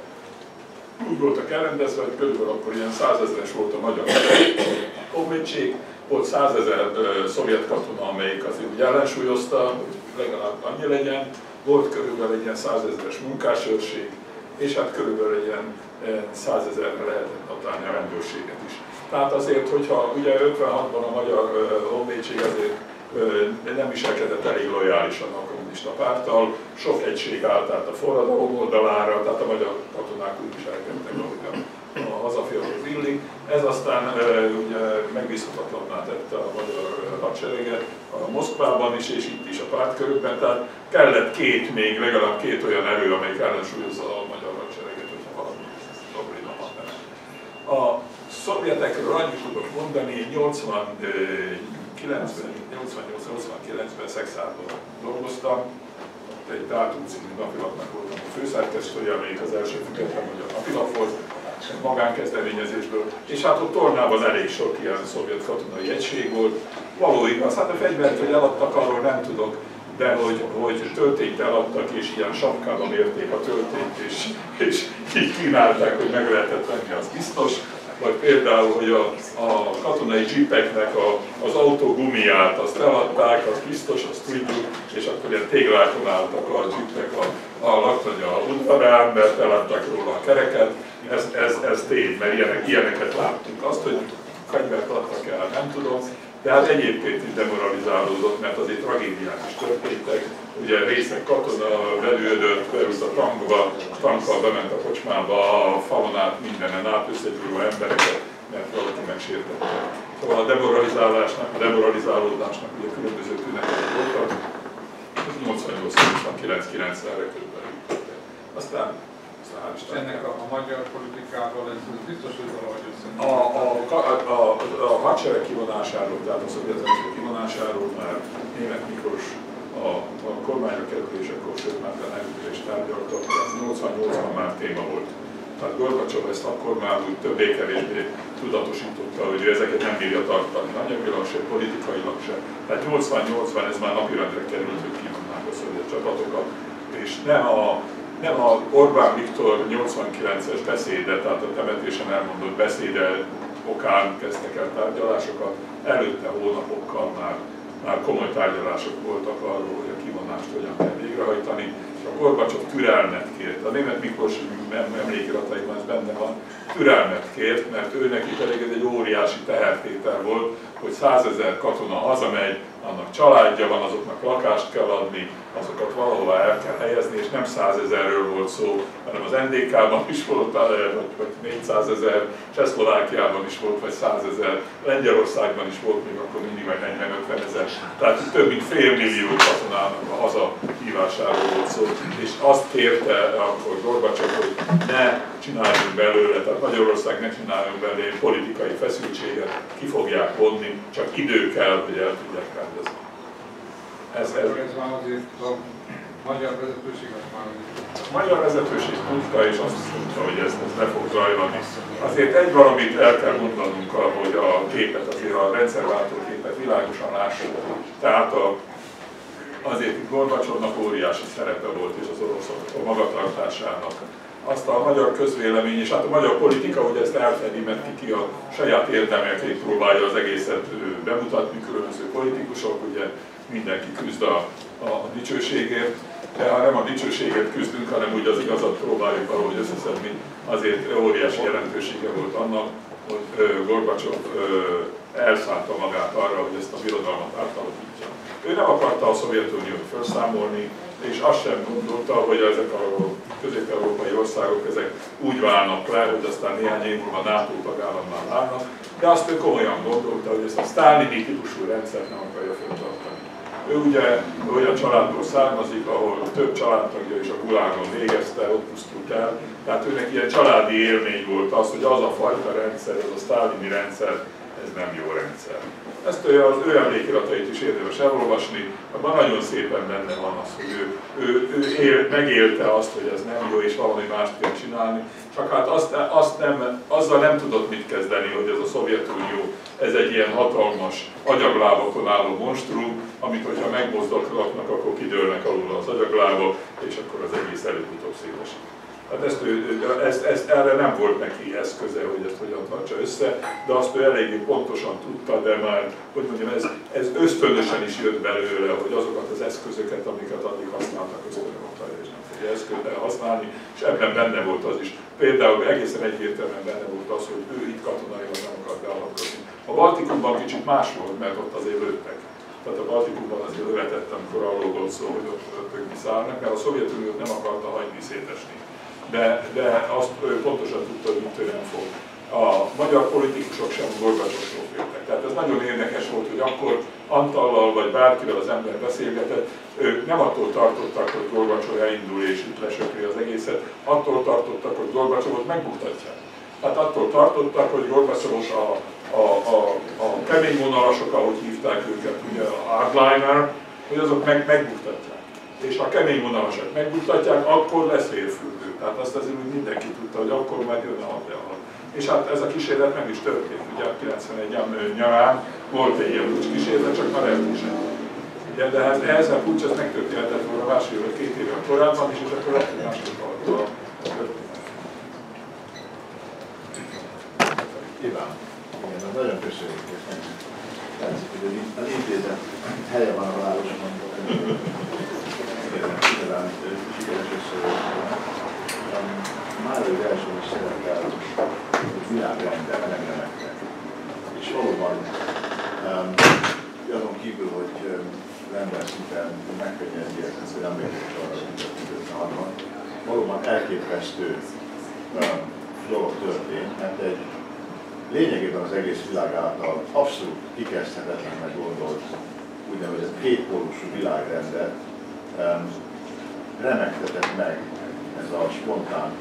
úgy voltak elrendezve, hogy körülbelül akkor ilyen százezres volt a magyar honvédség, volt százezer szovjet katona, amelyik azért úgy ellensúlyozta, hogy legalább annyi legyen, volt körülbelül egy ilyen százezres munkásőrség, és hát körülbelül egy ilyen százezerre lehetett datálni a rendőrséget is. Tehát azért, hogyha ugye ötvenhatban a magyar honvédség azért nem viselkedett elég lojálisan a kommunista párttal, sok egység állt át a forradalom oldalára, tehát a magyar katonák úgy viselkedtek, ahogy a hazafiakhoz illik. Ez aztán ugye megbízhatatlanná tette a magyar hadsereget a Moszkvában is, és itt is a pártkörökben, tehát kellett két, még legalább két olyan erő, amelyik ellensúlyozza a magyar hadsereget, hogyha valami probléma van benne. A szovjetekről annyit tudok mondani, nyolcvankilencben, nyolcvannyolc-nyolcvankilencben Szexádon dolgoztam, egy Dátum című napilapnak voltam a főszerkesztője, amelyik az első független magyar napilap volt, magánkezdeményezésből, és hát ott Tornában elég sok ilyen szovjet katonai egység volt. Való igaz, hát a fegyvert, hogy eladtak, arról nem tudok, de hogy, hogy töltényt eladtak, és ilyen sapkában mérték a töltényt, és, és így kínálták, hogy meg lehetett venni, az biztos. Vagy például, hogy a, a katonai dzsipeknek a, az autó gumiát, azt eladták, az biztos, azt tudjuk, és akkor ilyen téglákon álltak a dzsipek a, a laktanya udvarán, mert eladták róla a kereket. Ez, ez, ez tény, mert ilyenek, ilyeneket láttunk. Azt, hogy fegyvert adtak el, nem tudom, de hát egyébként is demoralizálódott, mert azért tragédiák is történtek. Ugye részek katona belődött, beült a tankba, tankkal bement a kocsmába, a falon át mindenen át összegyúró embereket, mert valaki megsértette. Szóval a demoralizálásnak, a demoralizálódásnak ugye különböző tünetek voltak. nyolcvannyolc-nyolcvankilenc kilencvenre körülbelül. Aztán ennek a, a magyar politikával ez biztos, hogy valahogy összenek. A, a, a, a, a hadsereg kivonásáról, tehát a szovjet hadsereg kivonásáról már Németh Miklós a, a kormányra kerülésekor, sőt már elütés tárgyaltak, nyolcvannyolcban már téma volt. Tehát Gorbacsov ezt akkor már úgy többé-kevésbé tudatosította, hogy ő ezeket nem bírja tartani, anyagilag se, politikailag se. Tehát nyolcvannyolcban ez már napirendre került, hogy kivonnák a szovjet csapatokat, és nem a Nem a Orbán Viktor nyolcvankilences beszéde, tehát a temetésen elmondott beszéde okán kezdtek el tárgyalásokat, előtte hónapokkal már, már komoly tárgyalások voltak arról, hogy a kivonást hogyan kell végrehajtani. A Gorbacsov türelmet kért, a Németh Miklós emlékirataiban ez benne van, türelmet kért, mert ő neki pedig ez egy óriási tehertétel volt, hogy százezer katona hazamegy, annak családja van, azoknak lakást kell adni, azokat valahova el kell helyezni, és nem százezerről volt szó, hanem az en dé ká-ban is volt, vagy négyszázezer, Csehszlovákiában is volt, vagy százezer, Lengyelországban is volt még akkor mindig vagy negyven-ötven ezer. Tehát több mint fél millió katonának a hazahívásáról volt szó, és azt kérte akkor Gorbacsov, hogy ne csináljunk belőle, tehát Magyarország ne csináljon belőle politikai feszültséget, ki fogják vonni, csak idő kell, hogy el tudják rendezni. Ez, ez, ez már azért a magyar vezetőség az már azért. A magyar vezetőség tudta, és azt is tudta, hogy ez, ez le fog zajlani. Azért egy valamit el kell mondanunk, hogy a képet, azért a rendszerváltó képet világosan lássuk. Tehát a azért itt Gorbacsovnak óriási szerepe volt, és az oroszok a magatartásának. Azt a magyar közvélemény, és hát a magyar politika, hogy ezt elfedi, mert ki, ki a saját érdemekét próbálja az egészet bemutatni, különböző politikusok, ugye mindenki küzd a, a dicsőségért, de ha nem a dicsőségért küzdünk, hanem úgy az igazat próbáljuk valahogy összeszedni, azért óriási jelentősége volt annak, hogy Gorbacsov elszánta magát arra, hogy ezt a birodalmat átalakítja. Ő nem akarta a Szovjetuniót felszámolni, és azt sem gondolta, hogy ezek a közép-európai országok ezek úgy válnak le, hogy aztán néhány év múlva NATO tagállamnál válnak, de azt ő komolyan gondolta, hogy ezt a sztálini típusú rendszert nem akarja fenntartani. Ő ugye olyan családból származik, ahol több családtagja is a gulágon végezte, ott pusztult el. Tehát őnek ilyen családi élmény volt az, hogy az a fajta rendszer, az a sztálini rendszer, ez nem jó rendszer. Ezt az ő emlékiratait is érdemes elolvasni, abban nagyon szépen benne van az, hogy ő, ő, ő él, megélte azt, hogy ez nem jó és valami mást kell csinálni, csak hát azt, azt nem, azzal nem tudott mit kezdeni, hogy ez a Szovjetunió, ez egy ilyen hatalmas agyaglábakon álló monstrum, amit hogyha megmozdulnak, akkor kidőlnek alul az agyaglábak, és akkor az egész előbb-utóbb szétesik. Hát ezt, ezt, ezt, erre nem volt neki eszköze, hogy ezt hogyan tartsa össze, de azt ő eléggé pontosan tudta, de már, hogy mondjam, ez, ez ösztönösen is jött belőle, hogy azokat az eszközöket, amiket addig használtak, ösztönökre és nem fogja eszközzel használni, és ebben benne volt az is. Például egészen egyértelműen benne volt az, hogy ő itt katonailag nem akart beavatkozni. A Baltikumban kicsit más volt, mert ott azért lőttek. Tehát a Baltikumban azért lövetett, amikor arról volt szó, hogy ott, ott ők kiszállnak, mert a Szovjetuniót nem akarta hagyni szétesni. De, de azt pontosan tudta, hogy mit nem fog. A magyar politikusok sem Gorbacsovtól féltek. Tehát ez nagyon érdekes volt, hogy akkor Antallal vagy bárkivel az ember beszélgetett, ők nem attól tartottak, hogy Gorbacsov elindul és itt lesöpri az egészet, attól tartottak, hogy Gorbacsovot megbuktatják. Tehát attól tartottak, hogy Gorbacsovos a, a, a, a kemény vonalasok, ahogy hívták őket, ugye a hardliner, hogy azok meg, megbuktatják. És ha kemény vonalasok megbuktatják, akkor lesz vérfürdő. Tehát azt azért úgy mindenki tudta, hogy akkor majd jönne a hadjárat. És hát ez a kísérlet meg is történt. Ugye kilencvenegy nyarán volt egy ilyen puccs-kísérlet, csak már eltűnt. Ugye, de hát ehhez a puccs ez megtörténhetett volna másfél vagy két évvel korábban is, és akkor lehet, hogy másképp alatt a történet. Iván, igen, nagyon köszönjük. Látszik, hogy az intézet helye van a városban. Igazán sikeres összejöttünk. Márai versen is szerepel, hogy világrendben megremegtek. És valóban azon kívül, hogy rendszer szinten megkönnyedi ezt, hogy emlékezés arra, hogy ötvenhatban, valóban elképesztő dolog történt, mert egy lényegében az egész világ által abszolút kikezdhetetlennek gondolt úgynevezett kétpólusú világrendet um, remektetett meg ez a spontán,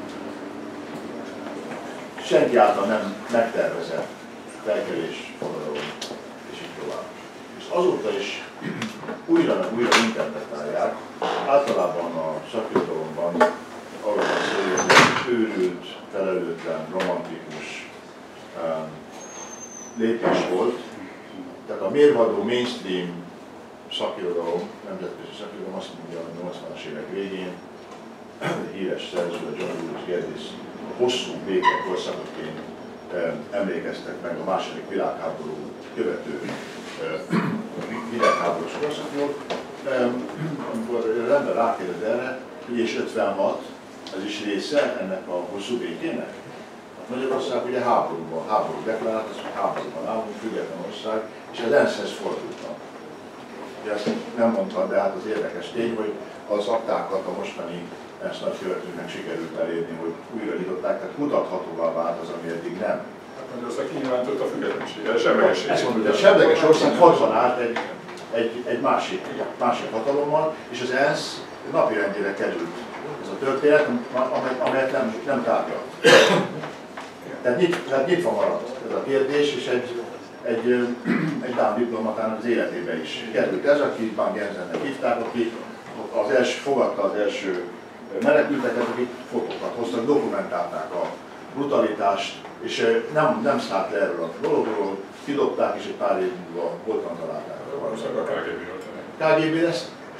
senki által nem megtervezett felkelés, forradalom és így tovább. És azóta is újra meg újra interpretálják, általában a szakirodalomban arról van szó, hogy őrült, felelőtlen, romantikus um, lépés volt. Tehát a mérvadó mainstream szakirodalom, nemzetközi szakirodalom azt mondja, hogy a nyolcvanas évek végén híres szerző, a John Lewis Geddes a hosszú béke korszakoként emlékeztek meg a második világháború követő hidegháborús korszakról. Amikor az ember rákérdez erre, hogy és ötvenhat, ez is része ennek a hosszú békének? Magyarország ugye háborúban, háború deklarált, az, hogy háborúban állunk, független ország, és az ENSZ-hez fordultam. Ugye ezt nem mondtam, de hát az érdekes tény, hogy az aktákat a mostani ENSZ nagykövetőknek sikerült elérni, hogy újra nyitották, tehát mutathatóvá vált az, ami eddig nem. Hát Magyarország kinyilvánította a függetlenséget, a semlegesség. Ezt mondom, hogy a semleges ország hadban állt egy, egy, egy másik, másik hatalommal, és az ENSZ napirendjére került ez a történet, amelyet nem, nem tárgyalt. Tehát, nyit, tehát nyitva maradt ez a kérdés, és egy, egy, egy dán diplomatának az életébe is került ez, akit Van Genzennek hívták, aki az első, fogadta az első menekülteket, akik fotókat hoztak, dokumentálták a brutalitást, és nem, nem szállt le erről a dologról, kidobták, és egy pár év múlva holtan találták. Valószínűleg a ká gé bé volt. ká gé bé ezt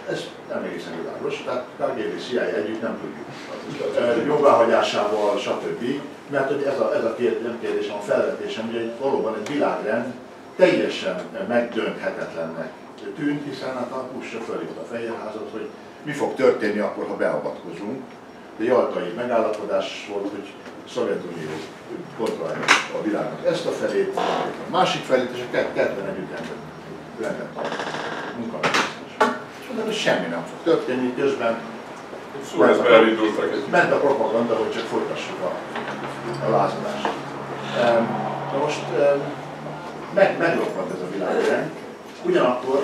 Ez nem egészen világos, tehát ká gé bé cé i á együtt nem tudjuk. Jóváhagyásával, stb. Mert hogy ez a, ez a kérdés, nem kérdésem, a felvetésem, hogy egy, valóban egy világrend teljesen megdönthetetlennek tűnt, hiszen hát a Bush fölhívta a Fehérházat, hogy mi fog történni akkor, ha beavatkozunk. De jaltai megállapodás volt, hogy a Szovjetunió kontrollálja a világnak ezt a felét, a másik felét, és a ketten együtt rendben a munkamegosztás. És mondtam, hogy semmi nem fog történni, közben ment a propaganda, hogy csak folytassuk a, a lázadást. Na most meg, megroppant ez a világrend, ugyanakkor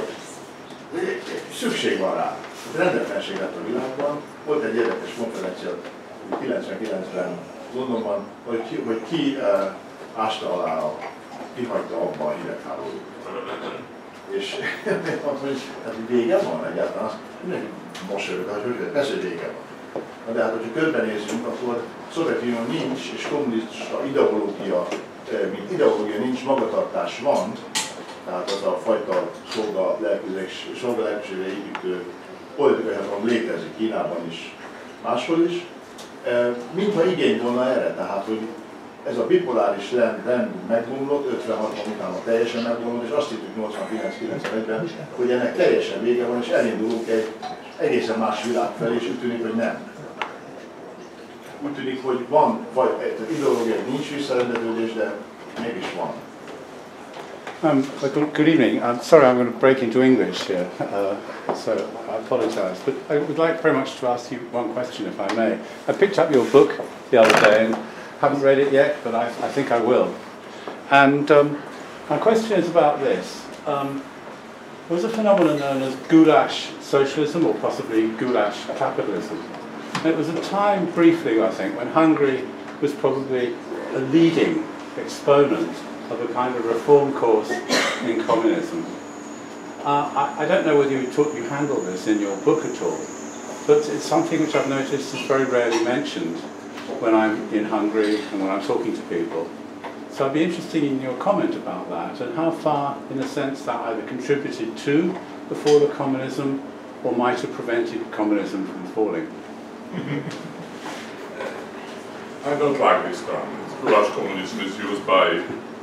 szükség van rá. Rendetlenség lett a világban. Volt egy érdekes konferencia kilencvenkilencben Londonban, hogy ki, hogy ki uh, ásta alá, a, ki hagyta abba a hidegháborút. És azt mondja, hát vége van egyáltalán, azt mindenki mosolyog, hogy persze, hogy vége van. Na de hát, hogyha körbenézzünk, akkor a Szovjetunió nincs, és kommunista ideológia, mint ideológia nincs, magatartás van, tehát az a fajta szolga lelkűségre építő politikai hatalom létezik Kínában is, máshol is, mintha igény volna erre, tehát hogy ez a bipoláris rend, rend megbomlott, ötvenhatban utána teljesen megbomlott, és azt hittük nyolcvankilenc kilencvenegyben, hogy ennek teljesen vége van, és elindulunk egy egészen más világ felé, és úgy tűnik, hogy nem. Úgy tűnik, hogy van, vagy ideológiai nincs visszarendeződés, de mégis van. Um, good evening. I'm sorry I'm going to break into English here, uh, so I apologise. But I would like very much to ask you one question, if I may. I picked up your book the other day and haven't read it yet, but I, I think I will. And um, my question is about this. Um, there was a phenomenon known as goulash socialism, or possibly goulash capitalism. And it was a time, briefly I think, when Hungary was probably a leading exponent of a kind of reform course in communism. Uh, I, I don't know whether you, talk, you handle this in your book at all, but it's something which I've noticed is very rarely mentioned when I'm in Hungary and when I'm talking to people. So I'd be interested in your comment about that and how far, in a sense, that either contributed to the fall of communism or might have prevented communism from falling. I don't like this term. Goulash communism is used by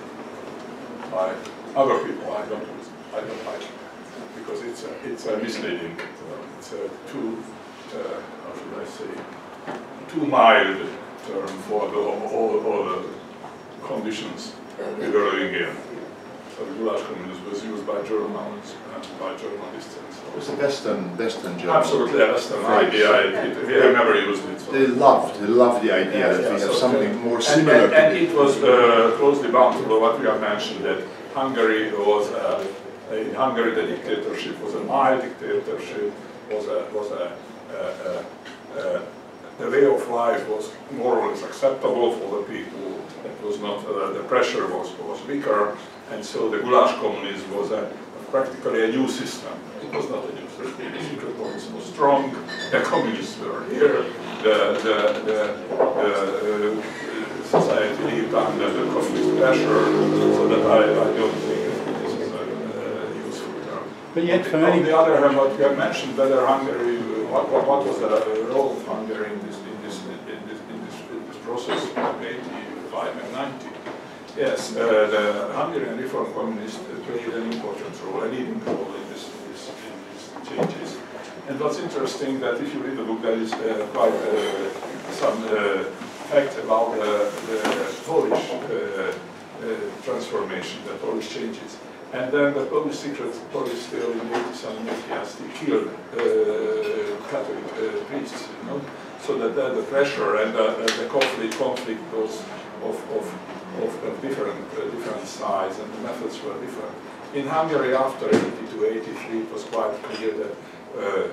by other people. I don't use it. I don't like it because it's a, it's a misleading. Uh, it's a too uh, how should I say too mild term for the, all, all the conditions we were living in. So the goulash communism was used by Germans and by journalists and so on. It's a Western, Western German. Absolutely a Western idea. It, it, we have never used it. So. They loved, they loved the idea Yeah, that yeah, we have so something the, more similar and, to and, and it was uh, closely bound to what we have mentioned, that Hungary was, uh, in Hungary the dictatorship was a mild dictatorship, was a, was a, uh, uh, uh, the way of life was more or less acceptable for the people. It was not, uh, the pressure was, was weaker, and so the goulash communism was a, practically a new system. It was not a new system. The secret police was strong, the communists were here, the, the, the, the uh, society lived under the communist pressure, so that I, I don't think this is a uh, useful term. But yet, for many... On the other hand, what you have mentioned, whether Hungary, what, what, what was the role of Hungary in this, in this, in this, in this, in this process of eighty-five and ninety? Yes, uh, the Hungarian Reform Communists played an important role, a leading role in, this, in, this, in these changes. And what's interesting that if you read the book, there is uh, quite uh, some uh, fact about uh, the Polish uh, uh, transformation, the Polish changes. And then the Polish secret police still in the eighties and nineties killed uh, Catholic uh, priests, you know, so that uh, the pressure and uh, the conflict, conflict was of, of Of, of different uh, different size, and the methods were different. In Hungary, after eighty-two, eighty-three, it was quite clear that uh,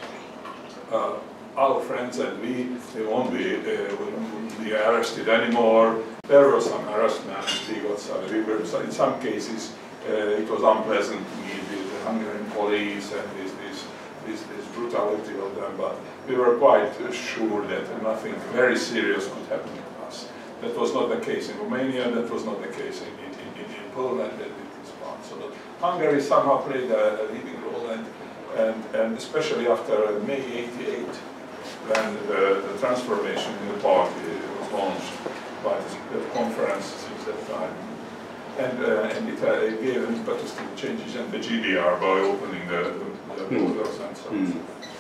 uh, our friends and we, they won't be, uh, wouldn't be arrested anymore. There were some arrestments. We got some. We were, in some cases, uh, it was unpleasant to meet with the Hungarian police and this this this, this brutality of them. But we were quite sure that nothing very serious could happen. That was not the case in Romania, that was not the case in, in, in, in Poland, and it is one. So that Hungary somehow played a, a leading role, and And, and especially after May eighty-eight, when the, the transformation in the party was launched by the conference since that time. And, uh, and it, uh, it gave an impetus to the changes in the G D R by opening the, the, the borders and so on.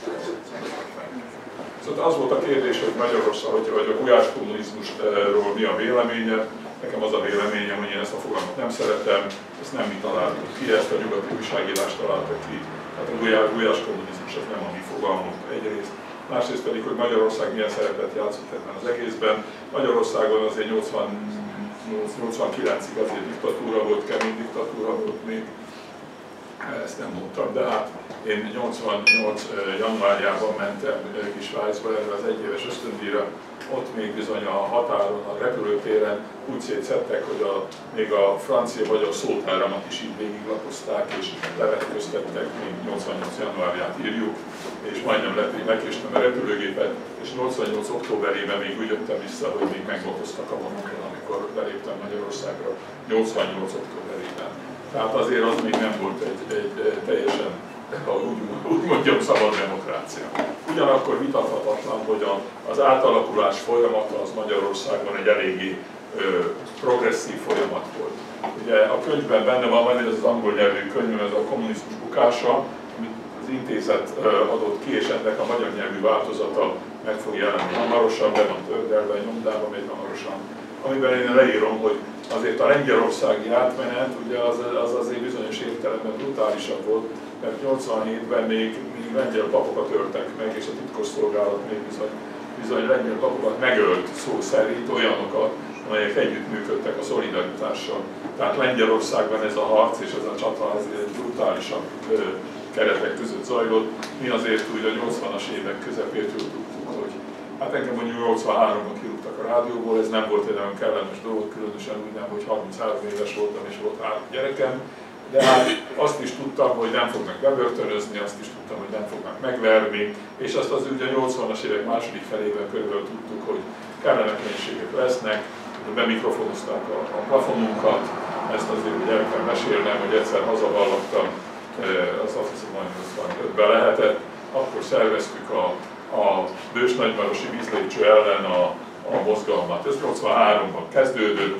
Szóval az volt a kérdés, hogy Magyarország, hogy, hogy a gulyás kommunizmusról mi a véleménye. Nekem az a véleményem, hogy én ezt a fogalmat nem szeretem, ezt nem mi találtuk ki, ezt a nyugati újságírás találta ki. Hát a gulyás, gulyás kommunizmus az nem a mi fogalmunk egyrészt. Másrészt pedig, hogy Magyarország milyen szerepet játszott ebben az egészben. Magyarországon azért nyolcvankilencig azért diktatúra volt, kemény diktatúra volt még. Ezt nem mondtam, de hát én nyolcvannyolc januárjában mentem Kisvájcba erre az egyéves ösztöndíjra. Ott még bizony a határon, a repülőtéren úgy szétszedtek, hogy a, még a francia-magyar szótáramat is így végiglapozták és levetköztettek, még nyolcvannyolc januárját írjuk, és majdnem lekéstem a repülőgépet, és nyolcvannyolc októberében még úgy jöttem vissza, hogy még meglapoztak a vonokon, amikor beléptem Magyarországra, nyolcvannyolc októberében. Tehát azért az még nem volt egy, egy teljesen, úgy, úgy mondjam, szabad demokrácia. Ugyanakkor vitathatatlan, hogy a, az átalakulás folyamata az Magyarországon egy eléggé ö, progresszív folyamat volt. Ugye a könyvben benne van, majd ez az angol nyelvű könyv, ez a kommunizmus bukása, amit az intézet ö, adott ki, és ennek a magyar nyelvű változata meg fog jelenni hamarosan, be van tördelve, nyomdában megy hamarosan, amiben én leírom, hogy azért a lengyelországi átmenet ugye az, az azért bizonyos értelemben brutálisabb volt, mert nyolcvanhétben még, még lengyel papokat öltek meg, és a titkosszolgálat még bizony, bizony lengyel papokat megölt szó szerint olyanokat, amelyek együttműködtek a szolidaritással. Tehát Lengyelországban ez a harc és ez a csata azért brutálisabb ö, keretek között zajlott. Mi azért úgy a nyolcvanas évek közepétől tudtuk, hogy hát engem mondjuk nyolcvanháromban kirúgtak a rádióból, ez nem volt egy nagyon kellemes dolog, különösen úgy nem, hogy harminchárom éves voltam és volt három gyerekem. De hát azt is tudtam, hogy nem fognak bebörtönözni, azt is tudtam, hogy nem fognak megverni, és azt az ugye a nyolcvanas évek második felében körülbelül tudtuk, hogy kellemetlenségek lesznek, bemikrofonozták a, a plafonunkat, ezt azért ugye el kell mesélnem, hogy egyszer hazavallottam, az azt hiszem majd nyolcvanötben lehetett, akkor szerveztük a, a Bős-Nagymarosi vízlépcső ellen a, a mozgalmat. Ez nyolcvanháromban kezdődött,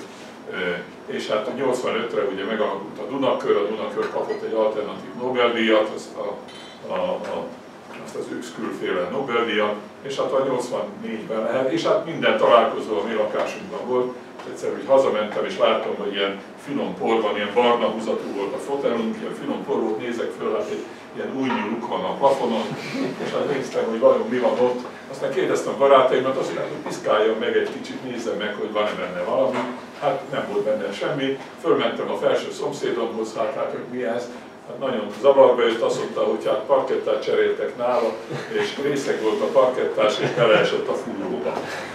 és hát nyolcvanötre ugye megalakult a Dunakör, a Dunakör kapott egy alternatív Nobel-díjat, azt, a, a, a, azt az Ükszkülféle Nobel-díjat, és hát a nyolcvannégyben lehet, és hát minden találkozó a mi lakásunkban volt. Egyszer úgy hazamentem, és láttam, hogy ilyen finom por van, ilyen barna húzatú volt a fotelunk, ilyen finom por volt, nézek föl, hát egy ilyen új nyúluk van a plafonon, és hát néztem, hogy vajon mi van ott. Aztán kérdeztem barátaimat, azt mondták, hogy piszkáljam meg egy kicsit, nézzem meg, hogy van-e benne valami. Hát nem volt benne semmi. Fölmentem a felső szomszédomhoz, hát, hát hogy mi ez? Hát nagyon zavarba jött, azt mondta, hogy hát parkettát cseréltek nála, és részeg volt a parkettás, és beleesett a fúróba.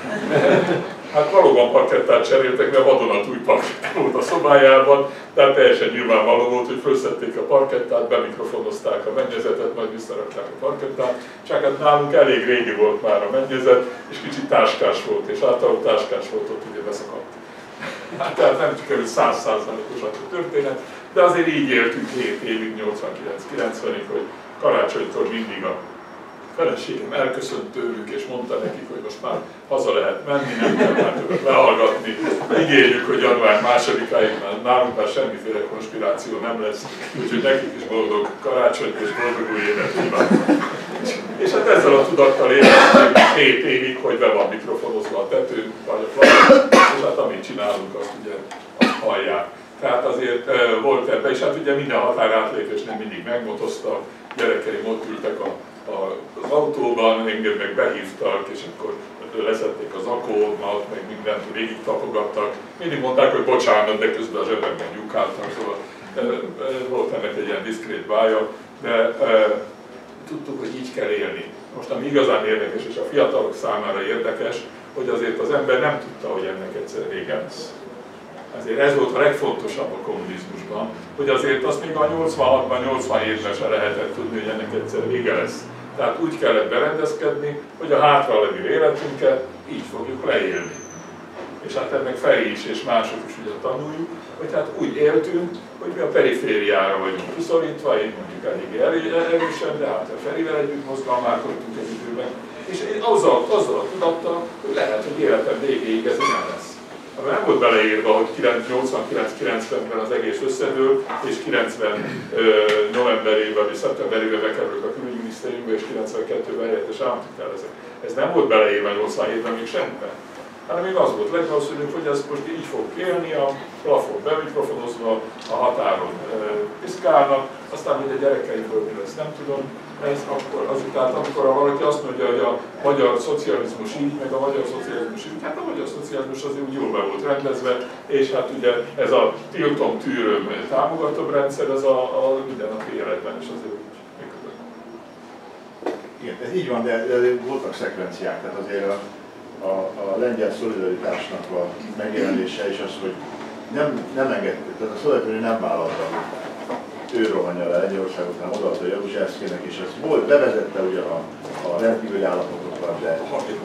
Hát valóban parkettát cseréltek, mert vadonatúj parkett volt a szobájában, tehát teljesen nyilvánvaló volt, hogy fölszedték a parkettát, bemikrofonozták a mennyezetet, majd visszarakták a parkettát, csak hát nálunk elég régi volt már a mennyezet, és kicsit táskás volt, és általában táskás volt, ott ugye beszakadt. Hát tehát nem csak száz százalékos a történet, de azért így éltünk hét évig, nyolcvankilenc-kilencvenig, hogy karácsonytól mindig a feleségem elköszönt tőlük, és mondta nekik, hogy most már haza lehet menni, nem kell már többet lehallgatni. Ígérjük, hogy január másodikáig már nálunk már semmiféle konspiráció nem lesz, úgyhogy nekik is boldog karácsonyt és boldog új évet kívánok. És hát ezzel a tudattal élünk hét évig, hogy be van mikrofonozva a tetőn, vagy a plafon, és hát amit csinálunk, azt ugye azt hallják. Tehát azért uh, volt ebben, és hát ugye minden határátlépésnél mindig megmotoztak, gyerekeim ott ültek a, a, az autóban, engem meg behívtak, és akkor leszették az akómat, meg mindent végig tapogattak. Mindig mondták, hogy bocsánat, de közben a zsebemben lyukáltak, szóval uh, volt ennek egy ilyen diszkrét bája, de uh, tudtuk, hogy így kell élni. Most ami igazán érdekes, és a fiatalok számára érdekes, hogy azért az ember nem tudta, hogy ennek egyszer vége lesz. Ezért ez volt a legfontosabb a kommunizmusban, hogy azért azt még a nyolcvanhatban, nyolcvanhétben se lehetett tudni, hogy ennek egyszer vége lesz. Tehát úgy kellett berendezkedni, hogy a hátralevő életünket így fogjuk leélni. És hát ennek Feri is és mások is ugye tanuljuk, hogy hát úgy éltünk, hogy mi a perifériára vagyunk kiszorítva, én mondjuk elég erősen, de hát a Ferivel együtt mozgalmálkodtunk egy időben. És én azzal, azzal a tudattal, hogy lehet, hogy életem végéig ez nem lesz. Ami nem volt beleírva, hogy nyolcvankilenc kilencvenben az egész összedől, és kilencven novemberében vagy szeptemberében bekerülök a külügyminisztériumba, és kilencvenkettőben helyettes államtitkár leszek. Ez nem volt beleírva nyolcvanhétben még semmiben. Hanem még az volt legvalószínűbb, hogy ez most így fog élni, a plafon beügyplafonozva, a határon piszkálnak, aztán hogy a gyerekeiből mi lesz, nem tudom. Ez akkor azután, amikor valaki azt mondja, hogy a magyar szocializmus így, meg a magyar szocializmus így, hát a magyar szocializmus azért úgy jól be volt rendezve, és hát ugye ez a tiltom, tűröm, támogatóbb rendszer, ez a, a mindennapi életben is azért úgy működött. Igen, ez így van, de, de voltak szekvenciák, tehát azért a, a, a lengyel szolidaritásnak a megjelenése és az, hogy nem, nem engedték, tehát a Szovjetunió nem vállalta, ő rohanja le Lengyelországot, hanem odaadta Jaruzelszkinek, és ez volt, bevezette ugyan a, a rendkívüli állapotokat, de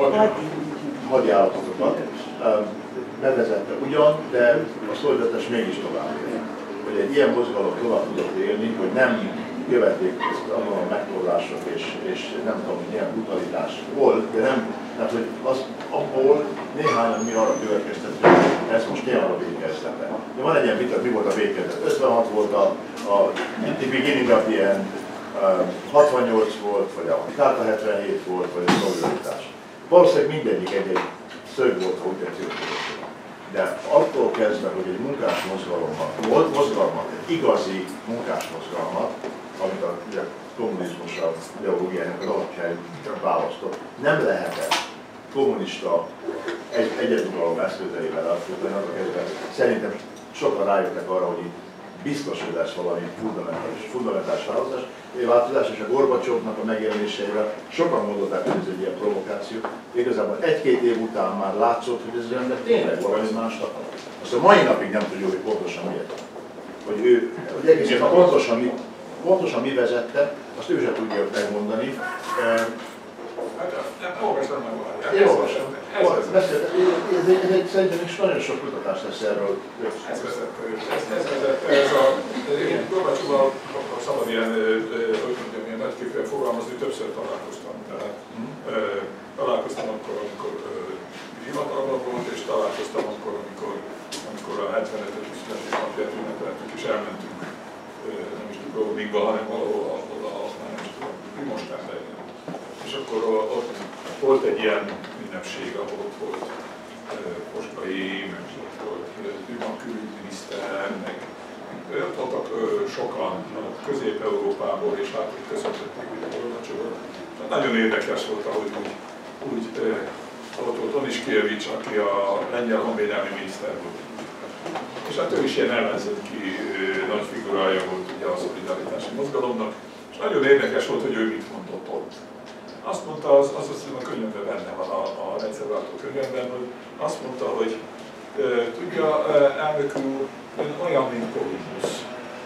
hadi állapotokat, bevezette ugyan, de a szolidaritás mégis tovább él. Hogy egy ilyen mozgalom tovább tudott élni, hogy nem követték a megtorlások, és, és nem tudom, hogy milyen brutalitás volt, de nem, tehát hogy az, abból néhányan mi arra következtetünk, hogy ez most tényleg a végkezdete. De van egy ilyen vita, mi volt a végkezdet? ötvenhat volt a, a the beginning of the end, uh, hatvannyolc volt, vagy a Kárta hetvenhét volt, vagy a szolidaritás. Valószínűleg mindegyik egy-egy szög volt, hogy tetszik. De attól kezdve, hogy egy munkás mozgalomban, volt mozgalmat, egy igazi munkás mozgalmat, amit a ugye, kommunizmus a ideológiának az alapjára választott, nem lehetett kommunista egy, egyedülalom eszközeivel alapítani. Szerintem sokan rájöttek arra, hogy itt biztos, hogy lesz valami fundamentális, fundamentális változás, és a Gorbacsovnak a megjelenéseivel sokan mondották, hogy ez egy ilyen provokáció. Igazából egy-két év után már látszott, hogy ez ember tényleg valami más akar. Azt a mai napig nem tudjuk, hogy pontosan miért. Hogy ő, hogy egészen pontosan mi, pontosan mi vezette, azt ő sem tudja megmondani. Hát olvastam meg valami. Én olvastam. Szerintem is nagyon sok kutatás lesz erről. Ez vezette, ez, ez vezette, ez a... Én Gorbacsovval szabad ilyen, hogy mondjam, ilyen nagyképűen fogalmazni, többször találkoztam. Tehát találkoztam akkor, amikor hivatalban volt, és találkoztam akkor, amikor, amikor a hetvenötös születésnapját ünnepeltük, és elmentünk, nem is tudok Rómigba, hanem valahol oda, nem is tudom, Primoštánba. És akkor ott volt egy ilyen ünnepség, ahol ott volt Posgai, meg ott volt Düman külügyminiszter, meg ott voltak sokan Közép-Európából, és hát köszöntötték ugye Gorbacsovot. Nagyon érdekes volt, ahogy úgy, úgy ott volt Oniszkiewicz, aki a lengyel honvédelmi miniszter volt. És hát ő is ilyen ellenzéki nagy figurája volt ugye a szolidaritási mozgalomnak, és nagyon érdekes volt, hogy ő mit mondott ott. Azt mondta, az, az azt hiszem a könyvemben benne van, a, a rendszerváltó könyvemben, hogy azt mondta, hogy e, tudja, elnök úr, ön olyan, mint Kolumbus.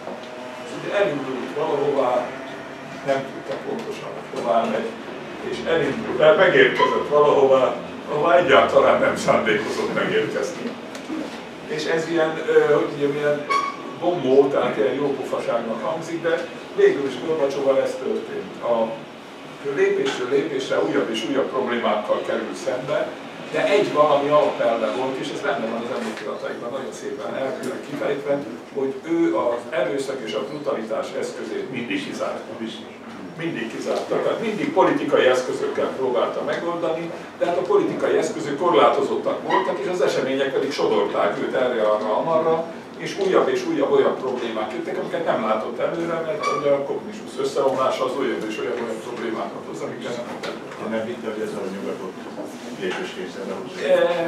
Ugye elindult valahová, nem tudta pontosan, hogy hová megy, és elindult, el megérkezett valahová, ahová egyáltalán nem szándékozott megérkezni. És ez ilyen, hogy mondjam, ilyen bombó, tehát ilyen jópofaságnak hangzik, de végül is Gorbacsovval ez történt. A, lépésről lépésre újabb és újabb problémákkal kerül szembe, de egy valami alapelve volt, és ez benne van az emlékirataiban nagyon szépen elkülön kifejtve, hogy ő az erőszak és a brutalitás eszközét mindig kizárta. Mindig kizárta. Tehát mindig politikai eszközökkel próbálta megoldani, de hát a politikai eszközök korlátozottak voltak, és az események pedig sodorták őt erre, arra, amarra, és újabb és újabb olyan problémák jöttek, amiket nem látott előre, mert a kommunizmus összeomlása az újabb és olyan olyan problémákat hoz, amiket nem látott előre. Nem hitte, hogy ez a nyugatot lépéskényszerre hozza?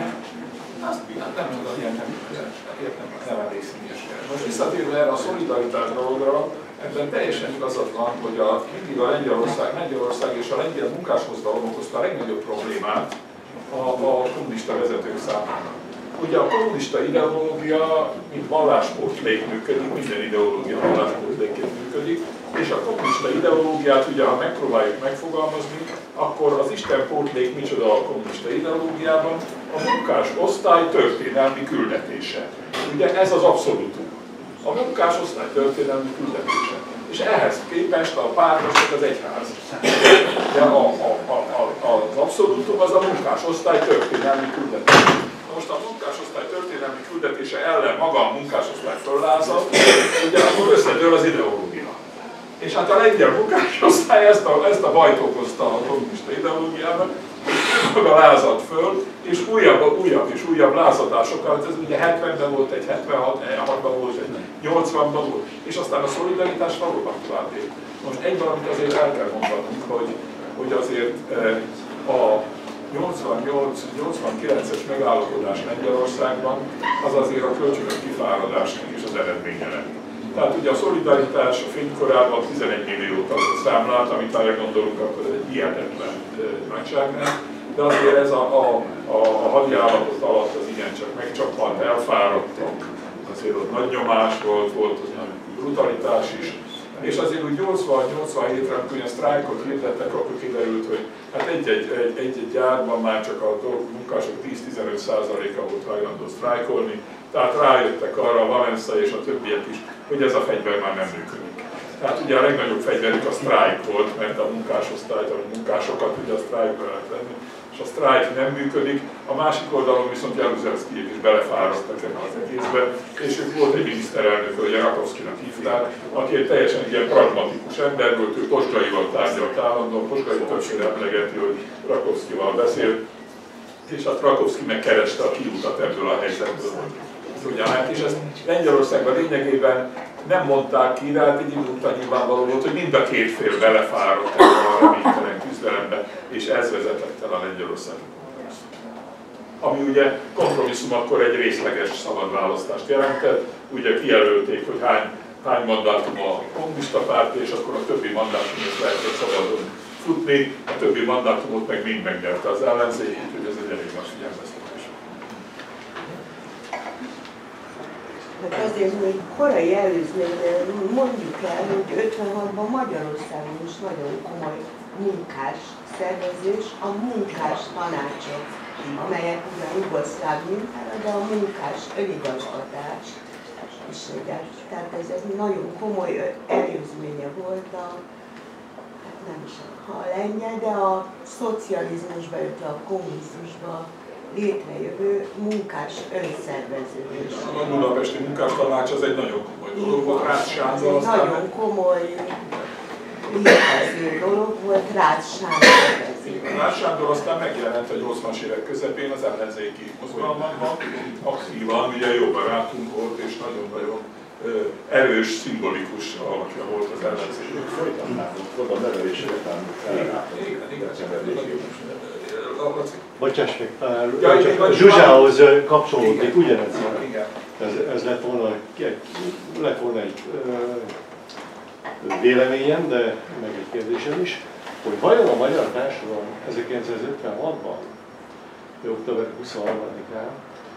Azt nem mondom, ilyen nem értem, nem elég színes. Most visszatérve erre a szolidaritás dologra, ebben teljesen igazad van, hogy a, mindig a Lengyelország, Lengyelország és a lengyel munkásmozgalom okozta a legnagyobb problémát a, a kommunista vezetők számára. Ugye a kommunista ideológia, mint valláspótlék működik, minden ideológia valláspótlékként működik, és a kommunista ideológiát ugye, ha megpróbáljuk megfogalmazni, akkor az istenpótlék micsoda a kommunista ideológiában? A munkás osztály történelmi küldetése. Ugye ez az abszolútum. A munkásosztály történelmi küldetése. És ehhez képest a pártosok az egyház. De a, a, a, a, az abszolútum az a munkásosztály történelmi küldetése. Most a munkásosztály történelmi küldetése ellen maga a munkásosztály föllázad, ugye akkor összedől az ideológia. És hát a lengyel munkásosztály ezt a, ezt a bajt okozta a kommunista ideológiának, maga lázadt föl, és újabb, újabb és újabb lázadásokat, ez ugye hetvenben volt egy, hetvenhatban volt egy, nyolcvanban volt, és aztán a szolidaritás valóban tovább él. Most egy valamit azért el kell mondanunk, hogy, hogy azért a nyolcvannyolc nyolcvankilences megállapodás Lengyelországban az azért a kölcsönös kifáradásnak is az eredménye lett. Tehát ugye a szolidaritás a fénykorában tizenegy milliót adott számlát, amit ha gondolunk, akkor egy hihetetlen nagyságrend, de azért ez a, a, a, a hadi állapot alatt az igencsak megcsappant, elfáradtak, azért ott nagy nyomás volt, volt az nagy brutalitás is, és azért úgy nyolcvan-nyolcvanhétre, amikor a sztrájkot hirdettek, akkor kiderült, hogy hát egy-egy gyárban már csak a munkások tíz-tizenöt százaléka volt hajlandó sztrájkolni, tehát rájöttek arra a Valensa és a többiek is, hogy ez a fegyver már nem működik. Tehát ugye a legnagyobb fegyverük a sztrájk volt, mert a munkásosztályt, a munkásokat ugye a sztrájkba lehet venni, és a sztrájk nem működik. A másik oldalon viszont Jaruzelszkijék is belefáradtak ebbe az egészbe, és ők volt egy miniszterelnök, hogy Rakovszkinak hívták, aki egy teljesen ilyen pragmatikus ember volt, ő Posgaival tárgyalt állandóan, Posgai többször emlegeti, hogy Rakovszkival beszélt, és hát Rakovszki megkereste a kiutat ebből a helyzetből. És ezt Lengyelországban lényegében nem mondták ki, de hát egy idő után nyilvánvaló volt, hogy mind a két fél belefáradt ebben a reménytelen küzdelembe, és ez vezetett el a Lengyelországi kompromisszum. Ami ugye kompromisszum akkor egy részleges szabad választást jelentett, ugye kijelölték, hogy hány, hány mandátum a kommunista párt, és akkor a többi mandátumot lehetett szabadon futni, a többi mandátumot meg mind megnyerte az ellenzék, úgyhogy ez egy elég nagy figyelmeztetés. Hát azért, hogy korai előzményben mondjuk el, hogy ötvenhatban Magyarországon is nagyon komoly munkás szervezés, a munkás tanácsok, amelyek ugyan jugoszláv mintára, de a munkás önigazgatás is. Tehát ez egy nagyon komoly előzménye volt a, hát nem is a lengyel, de a szocializmusba, illetve a kommunizmusba létrejövő munkás önszerveződés. A budapesti munkástanács az egy nagyon komoly dolog volt, Rácz Sándor aztán... Nagyon komoly létező dolog volt, Rácz Sándor. Rácz Sándor aztán megjelent a nyolcvanas évek közepén az ellenzéki mozgalmakban, aktívan, ugye jó barátunk volt, és nagyon-nagyon erős, szimbolikus alakja volt az ellenzéknek. Folytatnánk, oda a nevelésre után Bocsáss meg, talán Zsuzsához kapcsolódik ugyanez. Ez, ez lett volna, lett volna egy véleményem, de meg egy kérdésem is, hogy vajon a magyar társadalom ezerkilencszázötvenhatban, október huszonharmadikán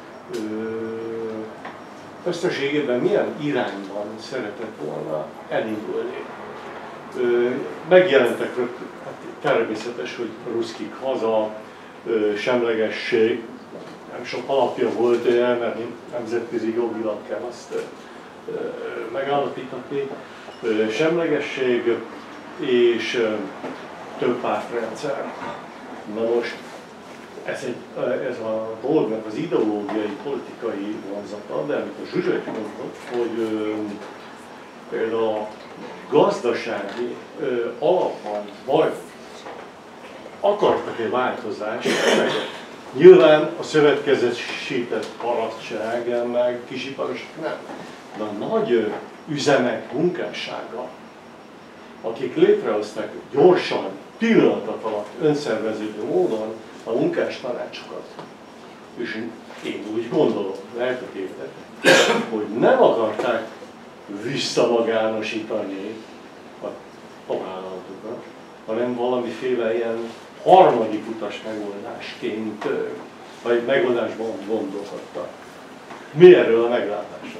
összességében milyen irányban szeretett volna elindulni. Megjelentek, hát természetes, hogy ruszkik haza, semlegesség, nem sok alapja volt olyan, mert nemzetközi jogilag kell azt megállapítani. Semlegesség és több pártrendszer. Na most ez, egy, ez a dolgnak az ideológiai, politikai vonzata, de amit a Zsuzsák mondott, hogy például a gazdasági alapban vagy akartak egy változást, meg nyilván a szövetkezetesített paradság, meg kisiparosok nem. De a nagy üzemek munkássága, akik létrehozták gyorsan, pillanatok alatt önszerveződő módon a munkástanácsokat, és én úgy gondolom, lehet a tévedek, hogy nem akarták visszamagánosítani a, a vállalatokat, hanem valamiféle ilyen harmadik utas megoldásként, vagy megoldásban gondolkodtak. Mi erről a meglátása?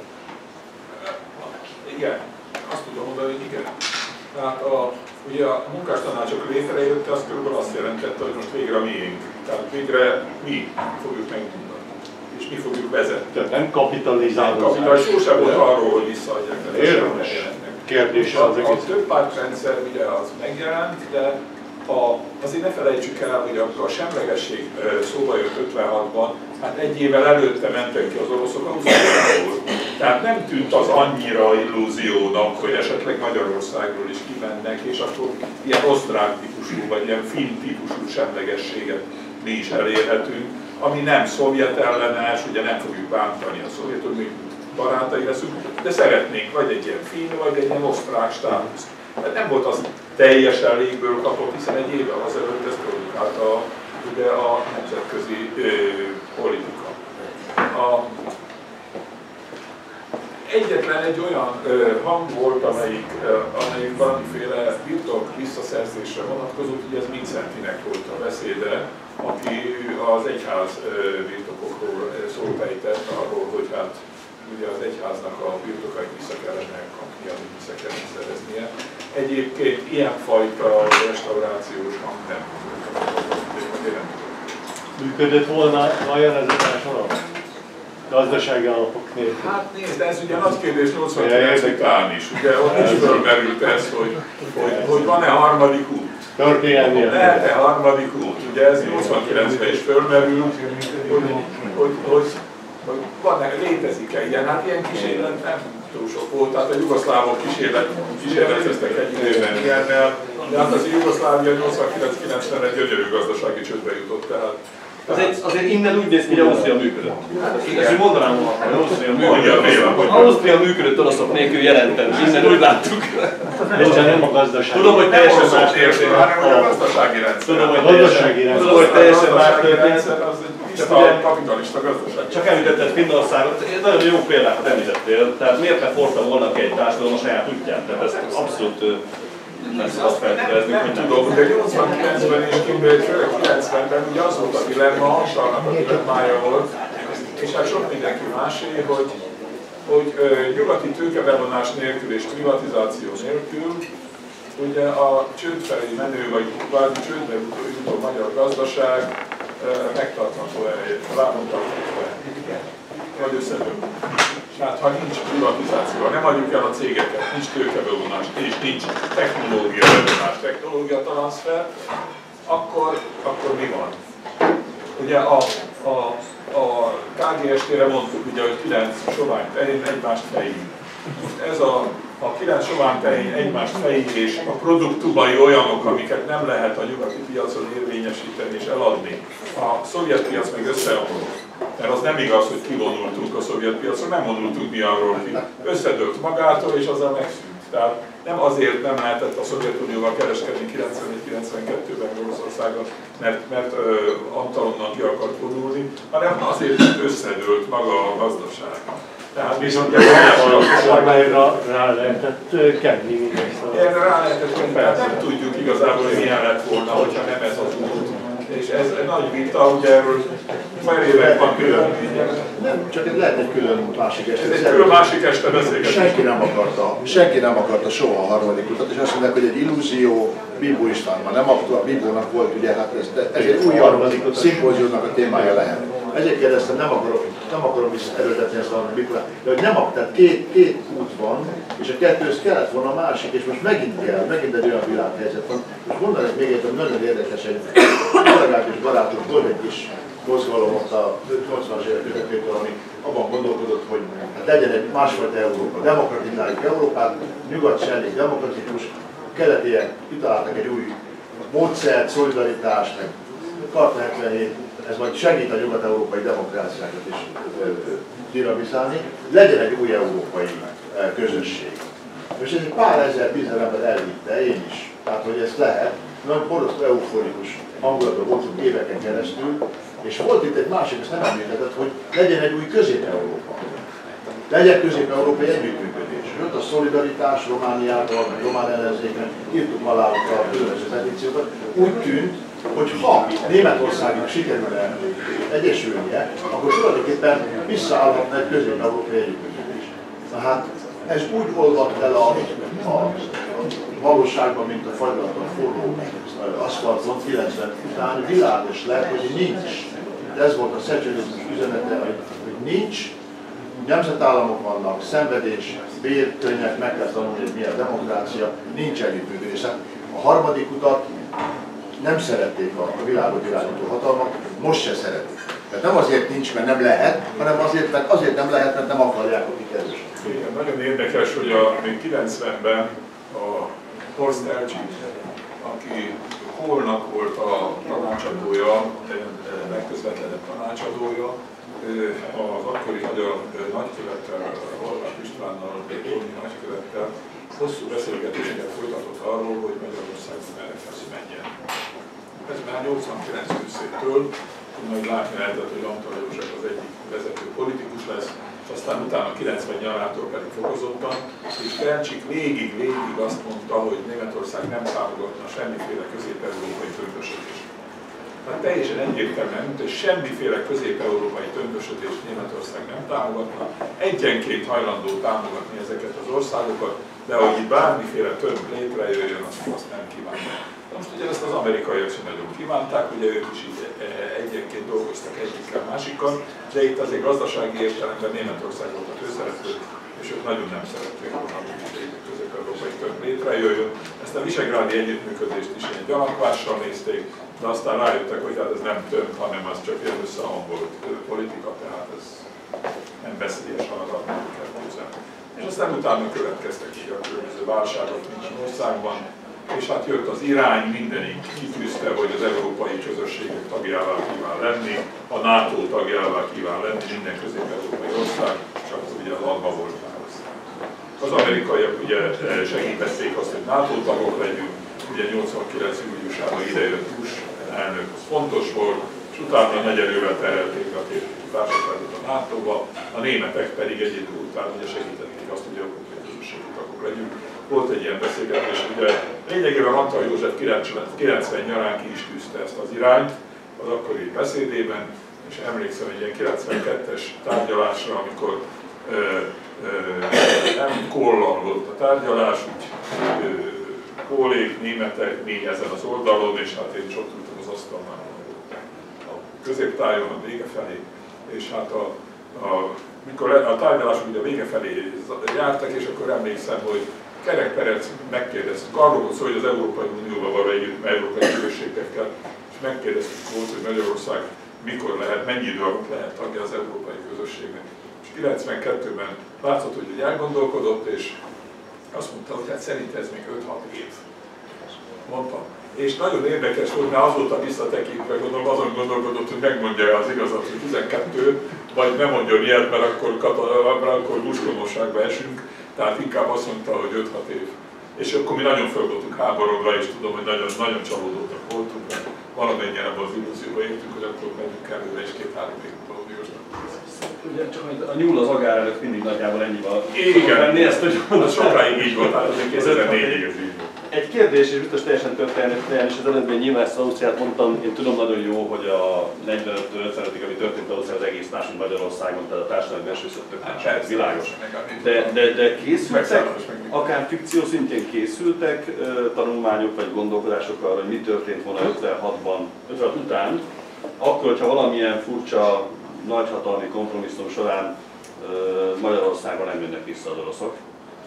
Igen, azt tudom mondani, hogy igen. Tehát a, ugye a munkástanácsok létrejötte, az körülbelül azt jelentette, hogy most végre a miénk. Tehát végre mi fogjuk megmondani. És ki fogjuk vezetni. Tehát nem kapitalizálás. Nem kapitalizálás, szó sem volt arról, hogy visszaadják. Érdemes kérdése az A egész. több pártrendszer ugye az megjelent, de a, azért ne felejtsük el, hogy amikor a semlegesség szóba jött ötvenhatban, hát egy évvel előtte mentek ki az oroszok Ausztriából. Tehát nem tűnt az annyira illúziónak, hogy esetleg Magyarországról is kimennek, és akkor ilyen osztrák típusú, vagy ilyen finn típusú semlegességet mi is elérhetünk, ami nem szovjet ellenes, ugye nem fogjuk bántani a szovjetot, mi barátai leszünk, de szeretnénk vagy egy ilyen finn, vagy egy ilyen osztrák státuszt. Tehát nem volt az teljesen légből kapott, hiszen egy évvel azelőtt ezt produkálta ugye a nemzetközi ö, politika. A, egyetlen egy olyan ö, hang volt, amelyik, ö, amelyik valamiféle birtok visszaszerzésre vonatkozott, ugye ez Vincentinek volt a beszéde, aki az egyház ö, birtokokról szót ejtett arról, hogy hát ugye az egyháznak a birtokait vissza kellene kapnia, vagy vissza kellene szereznie. Egyébként ilyenfajta restaurációs hang nem működött volna vajon ez a társadalom? Gazdasági alapok nélkül? Hát nézd, ez ugye nagy kérdés nyolcvankilenc után is. Ugye ott is fölmerült ez, hogy, hogy, hogy van-e harmadik út? Történelmi. Lehet-e harmadik út? Ugye ez nyolcvankilencben is fölmerült, hogy, hogy, hogy, hogy van-e, létezik-e ilyen? Hát ilyen kísérlet nem túl sok volt, tehát a jugoszlávok kísérlet, kísérleteztek egy időben ilyennel, de hát az Jugoszlávia nyolcvankilenc-kilencven egy gyönyörű gazdasági csődbe jutott, tehát Azért, azért innen úgy néz ki, hogy Ausztria működött. Ezt mondanám, hogy Ausztria működött. Ausztria működött oroszok nélkül jelenten, innen úgy láttuk. De nem a gazdasági. Tudom, hogy teljesen más történt, hanem a gazdasági rendszer. Tudom, hogy gazdasági rendszer. Tudom, hogy teljesen más történt. Az egy tiszta kapitalista gazdaság. Csak említetted Finnországot, nagyon jó példákat említettél, tehát miért ne forta volna ki egy társadalom a saját útján? Tehát ezt abszolút nem szabad feltételezni, hogy nem. Tudom, de nyolcvankilencben és főleg kilencvenben ugye az volt a dilemma, Hasalnak a dilemmája volt, és hát sok mindenki másé, hogy, hogy ö, nyugati tőkebevonás nélkül és privatizáció nélkül ugye a csőd felé menő, vagy kvázi csődbe jutó magyar gazdaság ö, megtartható-e, lábon tartható-e, vagy összedől. Tehát ha nincs privatizáció, ha nem adjuk el a cégeket, nincs tőkebevonás, és nincs technológia bevonás, technológia transfer, akkor, akkor mi van? Ugye a, a, a ká gé es té-re mondtuk, ugye, hogy kilenc sovány tehén egymást fejű. Ez a, a kilenc sovány tehén egymást fejű, és a produktumai olyanok, amiket nem lehet a nyugati piacon érvényesíteni és eladni. A szovjet piac meg összeomlott. Mert az nem igaz, hogy kivonultunk a szovjet piacon, nem vonultunk mi arról ki. Összedőlt magától, és azzal megszűnt. Tehát nem azért nem lehetett a Szovjetunióval kereskedni kilencvenegy-kilencvenkettőben Oroszországban, mert, mert uh, Antalonnan ki akart vonulni, hanem azért, mert összedőlt maga a gazdaság. Tehát viszont a kormányra rá lehetett kenni mindezt. Erre rá lehetett kenni, tehát nem tudjuk igazából, hogy milyen lett volna, hogyha nem ez az út. És ez egy nagy vita, ugye erről már évek van külön. Nem, csak ez lehet egy külön másik este. Ez egy külön másik este beszélgetés. Senki nem akarta, senki nem akarta soha a harmadik utat, és azt mondják, hogy egy illúzió, Bibó István már nem aktuál, Bibónak volt ugye, hát ez, ez egy új harmadik szimpóziumnak a témája lehet. Ezért kérdeztem, nem akarom, nem akarom is erőltetni ezt a Bibolát, de hogy nem akar, tehát két, két út van, és a kettőhöz kellett volna a másik, és most megint kell, megint egy olyan világhelyzet van. Most mondanék még egy nagyon érdekes, egy kollégák és barátok, volt egy kis mozgalom ott a nyolcvanas évek közepétől, ami abban gondolkodott, hogy hát legyen egy másfajta Európa, demokratizáljuk Európát, nyugat se elég demokratikus, a keletiek kitaláltak egy új módszert, szolidaritást, meg Karta hetvenhét, ez majd segít a nyugat-európai demokráciákat is dinamizálni, legyen egy új európai közösség. És ez egy pár ezer, tízezer ember elvitte, én is, tehát hogy ezt lehet, nagyon borzasztó euforikus hangulatban voltunk éveken keresztül, és volt itt egy másik, ezt nem említetett, hogy legyen egy új Közép-Európa. Legyen közép-európai együttműködés. És ott a szolidaritás Romániával, meg román ellenzéknek írtuk alá a különböző petíciókat. Úgy tűnt, hogy ha Németországnak sikerülne egyesülnie, akkor tulajdonképpen visszaállhatna egy közép-európai együttműködés. Na hát ez úgy olvadt el a, a valóságban, mint a fagylatlan forró aszfalton kilencven után, világos lett, hogy nincs ez volt a szecsionizmus üzenete, hogy, hogy nincs, nemzetállamok vannak, szenvedés, bér, könnyek, meg kell tanulni, hogy milyen demokrácia, nincs együttműködés. A harmadik utat nem szerették a világot irányító hatalmak, most se szeretik. Tehát nem azért nincs, mert nem lehet, hanem azért, mert azért nem lehet, mert nem akarják, akik erősek. Igen, nagyon érdekes, hogy a, még kilencvenben a Horst Elcsik, aki Kohlnak volt a tanácsadója, legközvetlenebb tanácsadója, az akkori magyar nagykövettel, Horváth Istvánnal, Tóni nagykövettel hosszú beszélgetéseket folytatott arról, hogy Magyarország merre felé menjen. Ez már nyolcvankilenc őszétől, majd látni lehetett, hogy Antal József az egyik vezető politikus lesz, és aztán utána kilencven nyarától pedig fokozottan, és Elcsik végig-végig azt mondta, hogy Németország nem támogatna semmiféle közép-európai tömbösödést. Tehát teljesen egyértelműen, hogy semmiféle közép-európai tömbösödést Németország nem támogatna, egyenként hajlandó támogatni ezeket az országokat, de hogy itt bármiféle tömb létrejöjjön, azt, azt nem kívánja. Most ugye ezt az amerikaiak sem nagyon kívánták, ugye ők is így egyenként dolgoztak egyikkel másikkal, de itt azért gazdasági értelemben Németország volt a főszereplő, és ők nagyon nem szerették volna, hogy egy közép-európai tömb létrejöjjön. Ezt a visegrádi együttműködést is ilyen gyanakvással nézték, de aztán rájöttek, hogy hát ez nem tömb, hanem az csak ilyen összehangolt politika, tehát ez nem veszélyes haladat, nem kell húzni. És aztán utána következtek így a különböző válságok minden országban, és hát jött az irány, mindenik kitűzte, hogy az európai közösségek tagjává kíván lenni, a NATO tagjává kíván lenni, minden közép-európai ország, csak az ugye az alba volt már. Az amerikaiak ugye segítették azt, hogy NATO tagok legyünk, ugye nyolcvankilenc júliusában idejött Bush elnök, az fontos volt, és utána nagy erővel terelték a két társaságot a nátóba, a németek pedig egy idő után ugye segítették azt, hogy európai közösségi tagok legyünk. Volt egy ilyen beszélgetés, ugye lényegében Antal József kilencven nyarán ki is tűzte ezt az irányt az akkori beszédében, és emlékszem egy ilyen kilencvenkettes tárgyalásra, amikor ö, ö, nem Kohllal volt a tárgyalás, úgy ö, Kohlék, németek, mi ezen az oldalon, és hát én is ott ültem az asztalnál a középtájon, a vége felé, és hát a, a, mikor a tárgyalás ugye a vége felé jártak, és akkor emlékszem, hogy Kerek Perec megkérdeztük, arról volt szó, hogy az Európai Unióban való együtt, európai közösségekkel, és megkérdeztük volt, hogy Magyarország mikor lehet, mennyi idő alatt lehet tagja az európai közösségnek. És kilencvenkettőben látszott, hogy elgondolkodott, és azt mondta, hogy hát szerint ez még öt-hat év. Mondtam. És nagyon érdekes volt, mert azóta visszatekintve gondolom, azon gondolkodott, hogy megmondja az igazat, hogy tizenkettő, vagy nem mondjon ilyet, mert akkor, mert akkor buskonosságba esünk. Tehát inkább azt mondta, hogy öt-hat év. És akkor mi nagyon föl voltunk háborodva, és tudom, hogy nagyon, nagyon csalódottak voltunk, mert valamennyien abban az illúzióba értünk, hogy akkor megyünk előre, és két-három év valódiósnak. Ugye csak a nyúl az agár előtt mindig nagyjából ennyivel. Igen, venni ezt, hogy az sokáig így volt, tehát azért kétezer-négyig ez így volt. Egy kérdés, és biztos teljesen történelmi, és az előbb nyilván ezt az Ausztriát mondtam, én tudom nagyon jó, hogy a negyvenöttől ötvenötig, ami történt Ausztriában, az egész más, mint Magyarországon, tehát a társadalmi bensőszöttök más, világos. De, de, de készültek, akár fikció szintjén készültek tanulmányok vagy gondolkodások arra, hogy mi történt volna ötvenhatban, ötvenhat után, akkor, hogyha valamilyen furcsa nagyhatalmi kompromisszum során Magyarországra nem jönnek vissza az oroszok.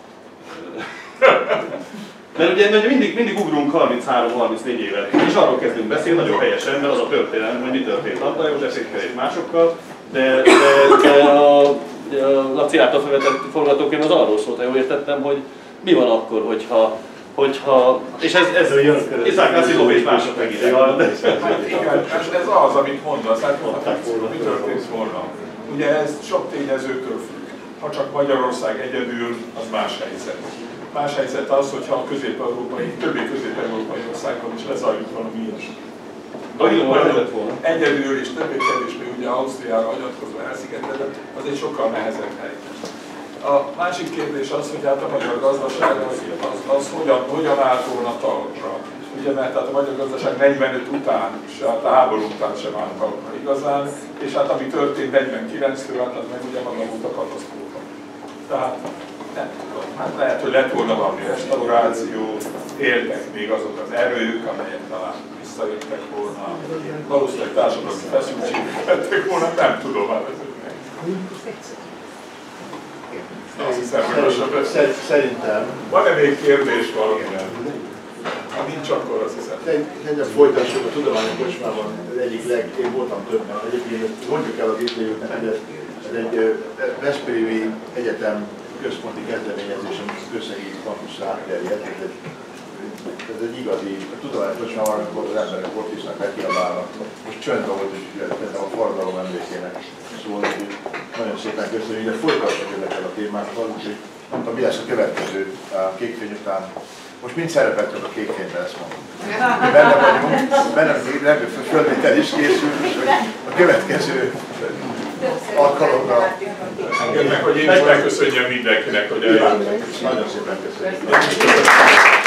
Mert ugye mert mindig, mindig ugrunk harminchárom-harmincnégy évet, és arról kezdünk beszélni nagyon helyesen, mert az a történelem, hogy mi történt Antal Józsefékkel és másokkal, de, de, de a, a Laci által felvetett forgatókönyv az arról szólt, ha jól értettem, hogy mi van akkor, hogyha hogyha, és ez, ez Isaac Asimov és mások meg ide. Igen, ez az, amit mondasz, hát mi történt volna. Ugye ez sok tényezőtől függ. Ha csak Magyarország egyedül, az más helyzet. Más helyzet az, hogyha a közép-európai, többi közép-európai országban is lezajlik valami ilyesmi. Egyedül és többé-kevésbé ugye Ausztriára hagyatkozva elszigetelve, az egy sokkal nehezebb helyzet. A másik kérdés az, hogy hát a magyar gazdaság az, az, az hogyan, hogyan állt volna talpra. Ugye, mert hát a magyar gazdaság negyvenöt után, és hát a háború után sem állt talpra igazán, és hát ami történt negyvenkilenctől, hát az meg ugye maga volt a katasztrófa. Tehát nem tudom, hát lehet, hogy lett volna valami restauráció, éltek még azok az erők, amelyek talán visszajöttek volna, valószínűleg társadalmi feszültségek lettek volna, nem tudom hát ezeknek. Azt hiszem, hogy Szerintem. Van-e még kérdés valamivel? Ha nincs, akkor azt hiszem. Szerintem folytassuk a tudományos kocsmában az egyik leg... Én voltam többen. Egyébként mondjuk el az itt lévőknek, hogy ez egy Veszprémi Egyetem központi kezdeményezés, amit közszegi kampuszra átterjedt. Ez egy igazi tudományos kocsmában, amikor az emberek ott visznek, megkiabálnak. Most csönd volt, és például a forradalom emlékének szól, hogy nagyon szépen köszönjük, de folytassuk ezekkel a témákkal, úgyhogy nem tudom, mi lesz a következő a kékfény után. Most mind szerepeltünk a kékfényben, ezt mondom. Benne vagyunk, benne vagyunk, fölvétel is készül, és a következő alkalomra. Engednek, hogy én is megköszönjem mindenkinek, hogy eljött. Nagyon szépen köszönjük.